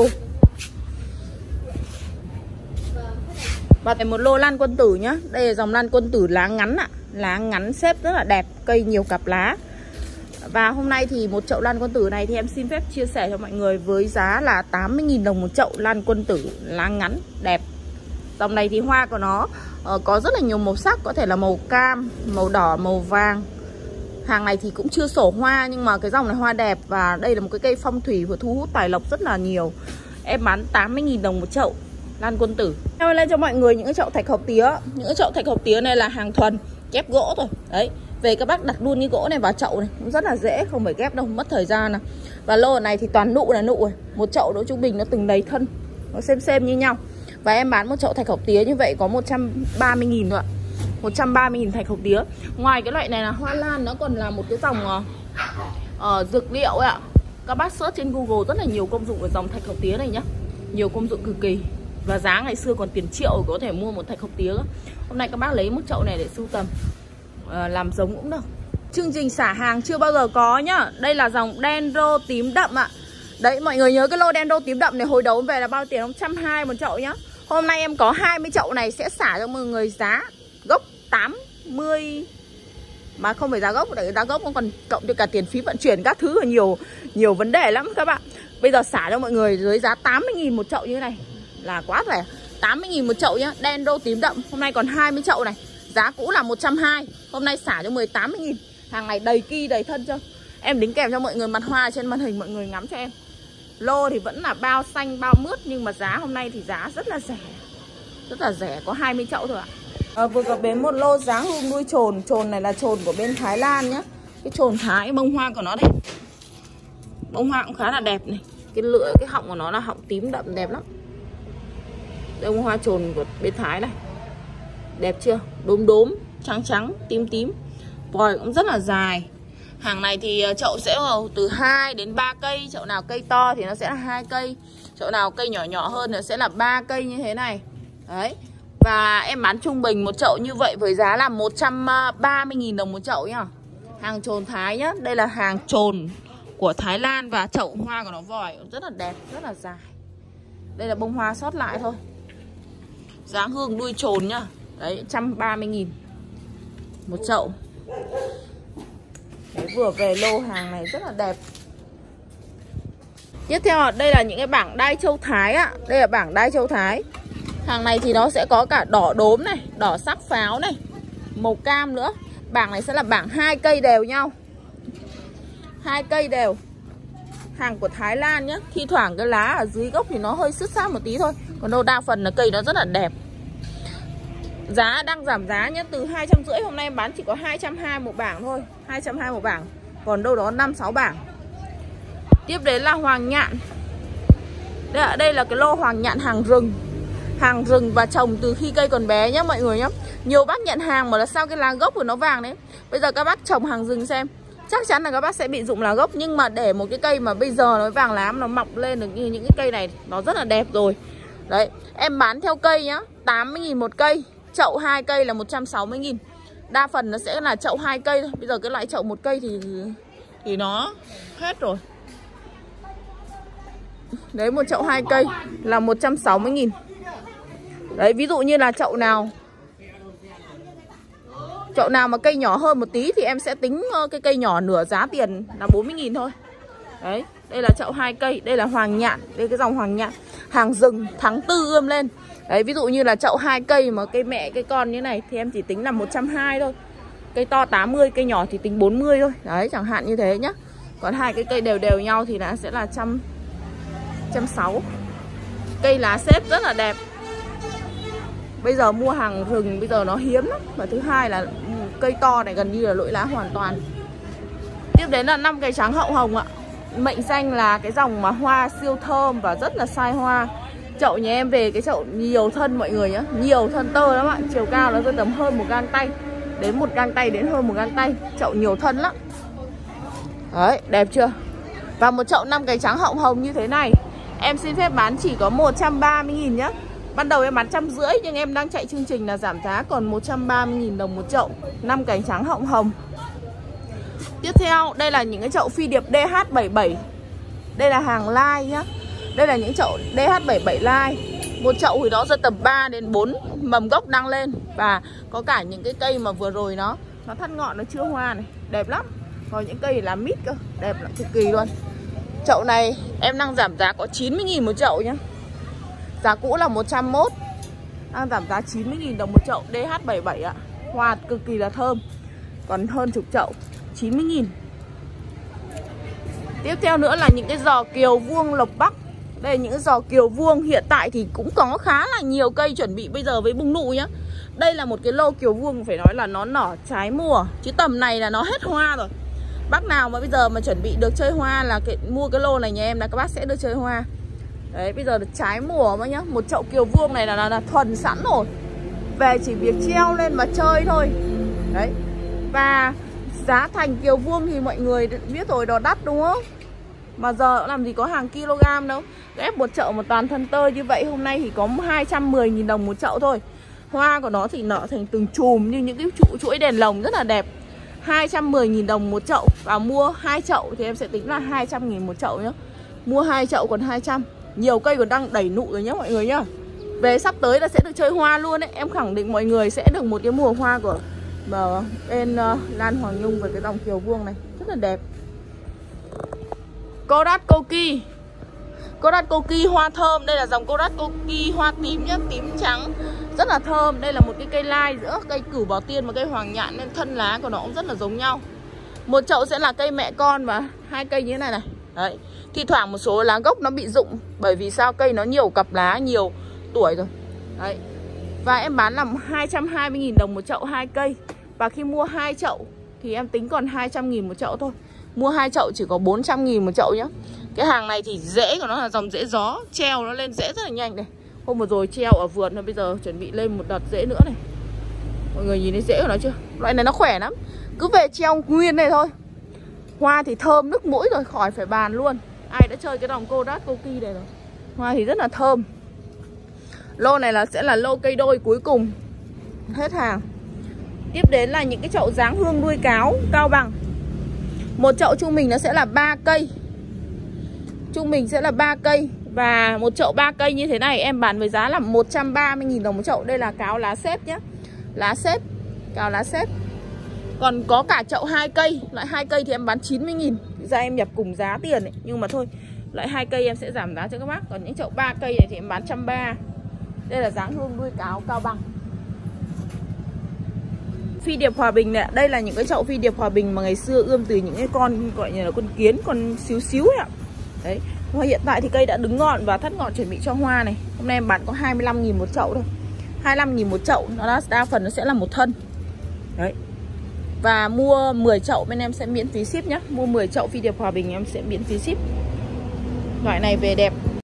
Và một lô lan quân tử nhá. Đây là dòng lan quân tử lá ngắn ạ. Lá ngắn xếp rất là đẹp. Cây nhiều cặp lá. Và hôm nay thì một chậu lan quân tử này thì em xin phép chia sẻ cho mọi người với giá là tám mươi nghìn đồng một chậu lan quân tử lá ngắn đẹp. Dòng này thì hoa của nó uh, có rất là nhiều màu sắc. Có thể là màu cam, màu đỏ, màu vàng. Hàng này thì cũng chưa sổ hoa nhưng mà cái dòng này hoa đẹp. Và đây là một cái cây phong thủy và thu hút tài lộc rất là nhiều. Em bán tám mươi nghìn đồng một chậu lan quân tử. Em lên cho mọi người những cái chậu thạch hộc tía. Những cái chậu thạch hộc tía này là hàng thuần, ghép gỗ thôi. Đấy, về các bác đặt luôn cái gỗ này vào chậu này cũng rất là dễ, không phải ghép đâu, mất thời gian nào. Và lô này thì toàn nụ là nụ rồi. Một chậu đỗ trung bình nó từng đầy thân, nó xem xem như nhau. Và em bán một chậu thạch hộc tía như vậy có một trăm ba mươi nghìn thôi ạ. một trăm ba mươi nghìn thạch hộc tía. Ngoài cái loại này là hoa lan, nó còn là một cái dòng uh, uh, dược liệu ấy ạ. Các bác search trên Google rất là nhiều công dụng của dòng thạch hộc tía này nhá. Nhiều công dụng cực kỳ. Và giá ngày xưa còn tiền triệu có thể mua một thạch hộc tía. Hôm nay các bác lấy một chậu này để sưu tầm, uh, làm giống cũng được. Chương trình xả hàng chưa bao giờ có nhá. Đây là dòng Dendro tím đậm ạ. Đấy, mọi người nhớ cái lô Dendro tím đậm này hồi đầu về là bao tiền? một trăm hai mươi một chậu nhá. Hôm nay em có hai mươi chậu này sẽ xả cho mọi người giá gốc tám mươi. Mà không phải giá gốc, để giá gốc nó còn cộng cho cả tiền phí vận chuyển các thứ, và nhiều nhiều vấn đề lắm các bạn. Bây giờ xả cho mọi người dưới giá tám mươi nghìn một chậu như thế này là quá rẻ. Tám mươi nghìn một chậu nhá, Dendro tím đậm. Hôm nay còn hai mươi chậu này. Giá cũ là một trăm hai mươi. Hôm nay xả cho mười tám mươi nghìn. Hàng này đầy ki đầy thân chưa? Em đính kèm cho mọi người mặt hoa trên màn hình, mọi người ngắm cho em. Lô thì vẫn là bao xanh, bao mướt. Nhưng mà giá hôm nay thì giá rất là rẻ. Rất là rẻ, có hai mươi chậu thôi ạ. À, vừa gặp đến một lô dáng hương nuôi trồn. Trồn này là trồn của bên Thái Lan nhá. Cái trồn Thái, bông hoa của nó đây. Bông hoa cũng khá là đẹp này. Cái lưỡi, cái họng của nó là họng tím đậm đẹp lắm. Đây bông hoa trồn của bên Thái này. Đẹp chưa? Đốm đốm, trắng trắng, tím tím. Vòi cũng rất là dài. Hàng này thì chậu sẽ từ hai đến ba cây. Chậu nào cây to thì nó sẽ là hai cây. Chậu nào cây nhỏ nhỏ hơn nó sẽ là ba cây như thế này. Đấy. Và em bán trung bình một chậu như vậy với giá là một trăm ba mươi nghìn đồng một chậu nhá. Hàng trồn Thái nhá. Đây là hàng trồn của Thái Lan. Và chậu hoa của nó vòi rất là đẹp, rất là dài. Đây là bông hoa sót lại thôi. Dáng hương đuôi trồn nhá. Đấy, một trăm ba mươi nghìn một chậu. Đấy, vừa về lô hàng này rất là đẹp. Tiếp theo đây là những cái bảng đai châu Thái ạ. Đây là bảng đai châu Thái. Hàng này thì nó sẽ có cả đỏ đốm này, đỏ sắc pháo này, màu cam nữa. Bảng này sẽ là bảng hai cây đều nhau. Hai cây đều. Hàng của Thái Lan nhá. Thi thoảng cái lá ở dưới gốc thì nó hơi sứt sát một tí thôi. Còn đâu đa phần là cây nó rất là đẹp. Giá đang giảm giá nhé, từ hai trăm rưỡi hôm nay em bán chỉ có hai trăm hai mươi một bảng thôi, hai trăm hai mươi một bảng. Còn đâu đó năm sáu bảng. Tiếp đến là hoàng nhạn. Đây, đây là cái lô hoàng nhạn hàng rừng. Hàng rừng và trồng từ khi cây còn bé nhá mọi người nhá. Nhiều bác nhận hàng mà là sao cái lá gốc của nó vàng đấy. Bây giờ các bác trồng hàng rừng xem, chắc chắn là các bác sẽ bị rụng lá gốc. Nhưng mà để một cái cây mà bây giờ nó vàng lá, nó mọc lên được như những cái cây này, nó rất là đẹp rồi. Đấy, em bán theo cây nhá, tám mươi nghìn một cây. Chậu hai cây là một trăm sáu mươi nghìn. Đa phần nó sẽ là chậu hai cây thôi. Bây giờ cái loại chậu một cây thì thì nó hết rồi. Đấy, một chậu hai cây là một trăm sáu mươi nghìn. Đấy, ví dụ như là chậu nào Chậu nào mà cây nhỏ hơn một tí thì em sẽ tính cái cây nhỏ nửa giá tiền là bốn mươi nghìn thôi. Đấy, đây là chậu hai cây, đây là hoàng nhạn, đây cái dòng hoàng nhạn, hàng rừng tháng tư ươm lên. Đấy, ví dụ như là chậu hai cây mà cây mẹ cây con như này thì em chỉ tính là một trăm hai mươi thôi. Cây to tám mươi, cây nhỏ thì tính bốn mươi thôi. Đấy, chẳng hạn như thế nhá. Còn hai cái cây đều đều nhau thì nó sẽ là trăm trăm sáu. Cây lá xếp rất là đẹp. Bây giờ mua hàng rừng bây giờ nó hiếm lắm. Và thứ hai là cây to này gần như là lỗi lá hoàn toàn. Tiếp đến là năm cây trắng hậu hồng ạ. Mệnh danh là cái dòng mà hoa siêu thơm và rất là sai hoa. Chậu nhà em về cái chậu nhiều thân mọi người nhá, nhiều thân tơ lắm ạ. Chiều cao nó rơi tầm hơn một gang tay, đến một gang tay đến hơn một gang tay. Chậu nhiều thân lắm. Đấy, đẹp chưa? Và một chậu năm cánh trắng hậu hồng như thế này em xin phép bán chỉ có một trăm ba mươi nghìn nhá. Ban đầu em bán trăm rưỡi nhưng em đang chạy chương trình là giảm giá còn một trăm ba mươi nghìn đồng một chậu năm cánh trắng hậu hồng. Tiếp theo, đây là những cái chậu phi điệp D H bảy mươi bảy. Đây là hàng lai nhá. Đây là những chậu D H bảy mươi bảy lai. Một chậu thì nó rơi tầm ba đến bốn mầm gốc đăng lên. Và có cả những cái cây mà vừa rồi nó Nó thắt ngọn, nó chưa hoa này, đẹp lắm. Còn những cây là mít cơ, đẹp lắm, cực kỳ luôn. Chậu này em đang giảm giá có chín mươi nghìn một chậu nhá. Giá cũ là một trăm mốt, đang giảm giá chín mươi nghìn đồng một chậu D H bảy mươi bảy ạ. Hoa cực kỳ là thơm. Còn hơn chục chậu, chín mươi nghìn. Tiếp theo nữa là những cái giò kiều vuông lộc Bắc. Đây là những cái giò kiều vuông. Hiện tại thì cũng có khá là nhiều cây chuẩn bị bây giờ với bung nụ nhá. Đây là một cái lô kiều vuông phải nói là nó nở trái mùa. Chứ tầm này là nó hết hoa rồi. Bác nào mà bây giờ mà chuẩn bị được chơi hoa là cái, mua cái lô này nhà em là các bác sẽ được chơi hoa. Đấy, bây giờ được trái mùa mà nhá. Một chậu kiều vuông này là, là, là thuần sẵn rồi. Về chỉ việc treo lên mà chơi thôi. Đấy. Và giá thành kiều vuông thì mọi người biết rồi, nó đắt đúng không? Mà giờ làm gì có hàng kg đâu. Ép một chậu một toàn thân tơ như vậy hôm nay thì có hai trăm mười nghìn đồng một chậu thôi. Hoa của nó thì nở thành từng chùm như những cái trụ chuỗi đèn lồng rất là đẹp. Hai trăm mười nghìn đồng một chậu. Và mua hai chậu thì em sẽ tính là hai trăm nghìn một chậu nhá. Mua hai chậu còn hai trăm. Nhiều cây còn đang đẩy nụ rồi nhá mọi người nhá. Về sắp tới là sẽ được chơi hoa luôn đấy. Em khẳng định mọi người sẽ được một cái mùa hoa của mà bên uh, Lan Hoàng Nhung với cái dòng kiều vuông này rất là đẹp. Kodak Koki. Kodak Koki hoa thơm. Đây là dòng Kodak Koki hoa tím nhá, tím trắng, rất là thơm. Đây là một cái cây lai giữa cây cửu bảo tiên và cây hoàng nhạn nên thân lá của nó cũng rất là giống nhau. Một chậu sẽ là cây mẹ con và hai cây như thế này này. Đấy. Thi thoảng một số lá gốc nó bị rụng bởi vì sao cây nó nhiều cặp lá, nhiều tuổi rồi. Đấy. Và em bán là hai trăm hai mươi nghìn đồng một chậu hai cây. Và khi mua hai chậu thì em tính còn hai trăm nghìn một chậu thôi. Mua hai chậu chỉ có bốn trăm nghìn một chậu nhá. Cái hàng này thì rễ của nó là dòng rễ gió, treo nó lên rễ rất là nhanh này. Hôm vừa rồi treo ở vườn rồi bây giờ chuẩn bị lên một đợt rễ nữa này. Mọi người nhìn thấy rễ của nó chưa? Loại này nó khỏe lắm. Cứ về treo nguyên này thôi. Hoa thì thơm nước mũi rồi, khỏi phải bàn luôn. Ai đã chơi cái dòng Kodak Koki này rồi. Hoa thì rất là thơm. Lô này là sẽ là lô cây đôi cuối cùng. Hết hàng. Tiếp đến là những cái chậu dáng hương đuôi cáo Cao Bằng. Một chậu trung bình nó sẽ là ba cây. Trung bình sẽ là ba cây. Và một chậu ba cây như thế này em bán với giá là một trăm ba mươi nghìn đồng một chậu. Đây là cáo lá xếp nhé. Lá xếp. Cáo lá xếp. Còn có cả chậu hai cây. Loại hai cây thì em bán chín mươi nghìn. Ra em nhập cùng giá tiền ấy. Nhưng mà thôi, loại hai cây em sẽ giảm giá cho các bác. Còn những chậu ba cây này thì em bán một trăm ba mươi. Đây là dáng hương đuôi cáo Cao Bằng. Phi điệp Hòa Bình này, đây là những cái chậu phi điệp Hòa Bình mà ngày xưa ươm từ những cái con gọi như là con kiến, con xíu xíu ấy ạ. Đấy, và hiện tại thì cây đã đứng ngọn và thắt ngọn chuẩn bị cho hoa này. Hôm nay em bán có hai mươi lăm nghìn một chậu thôi. hai mươi lăm nghìn một chậu, nó đa, đa phần nó sẽ là một thân. Đấy. Và mua mười chậu bên em sẽ miễn phí ship nhá. Mua mười chậu phi điệp Hòa Bình em sẽ miễn phí ship. Loại này về đẹp.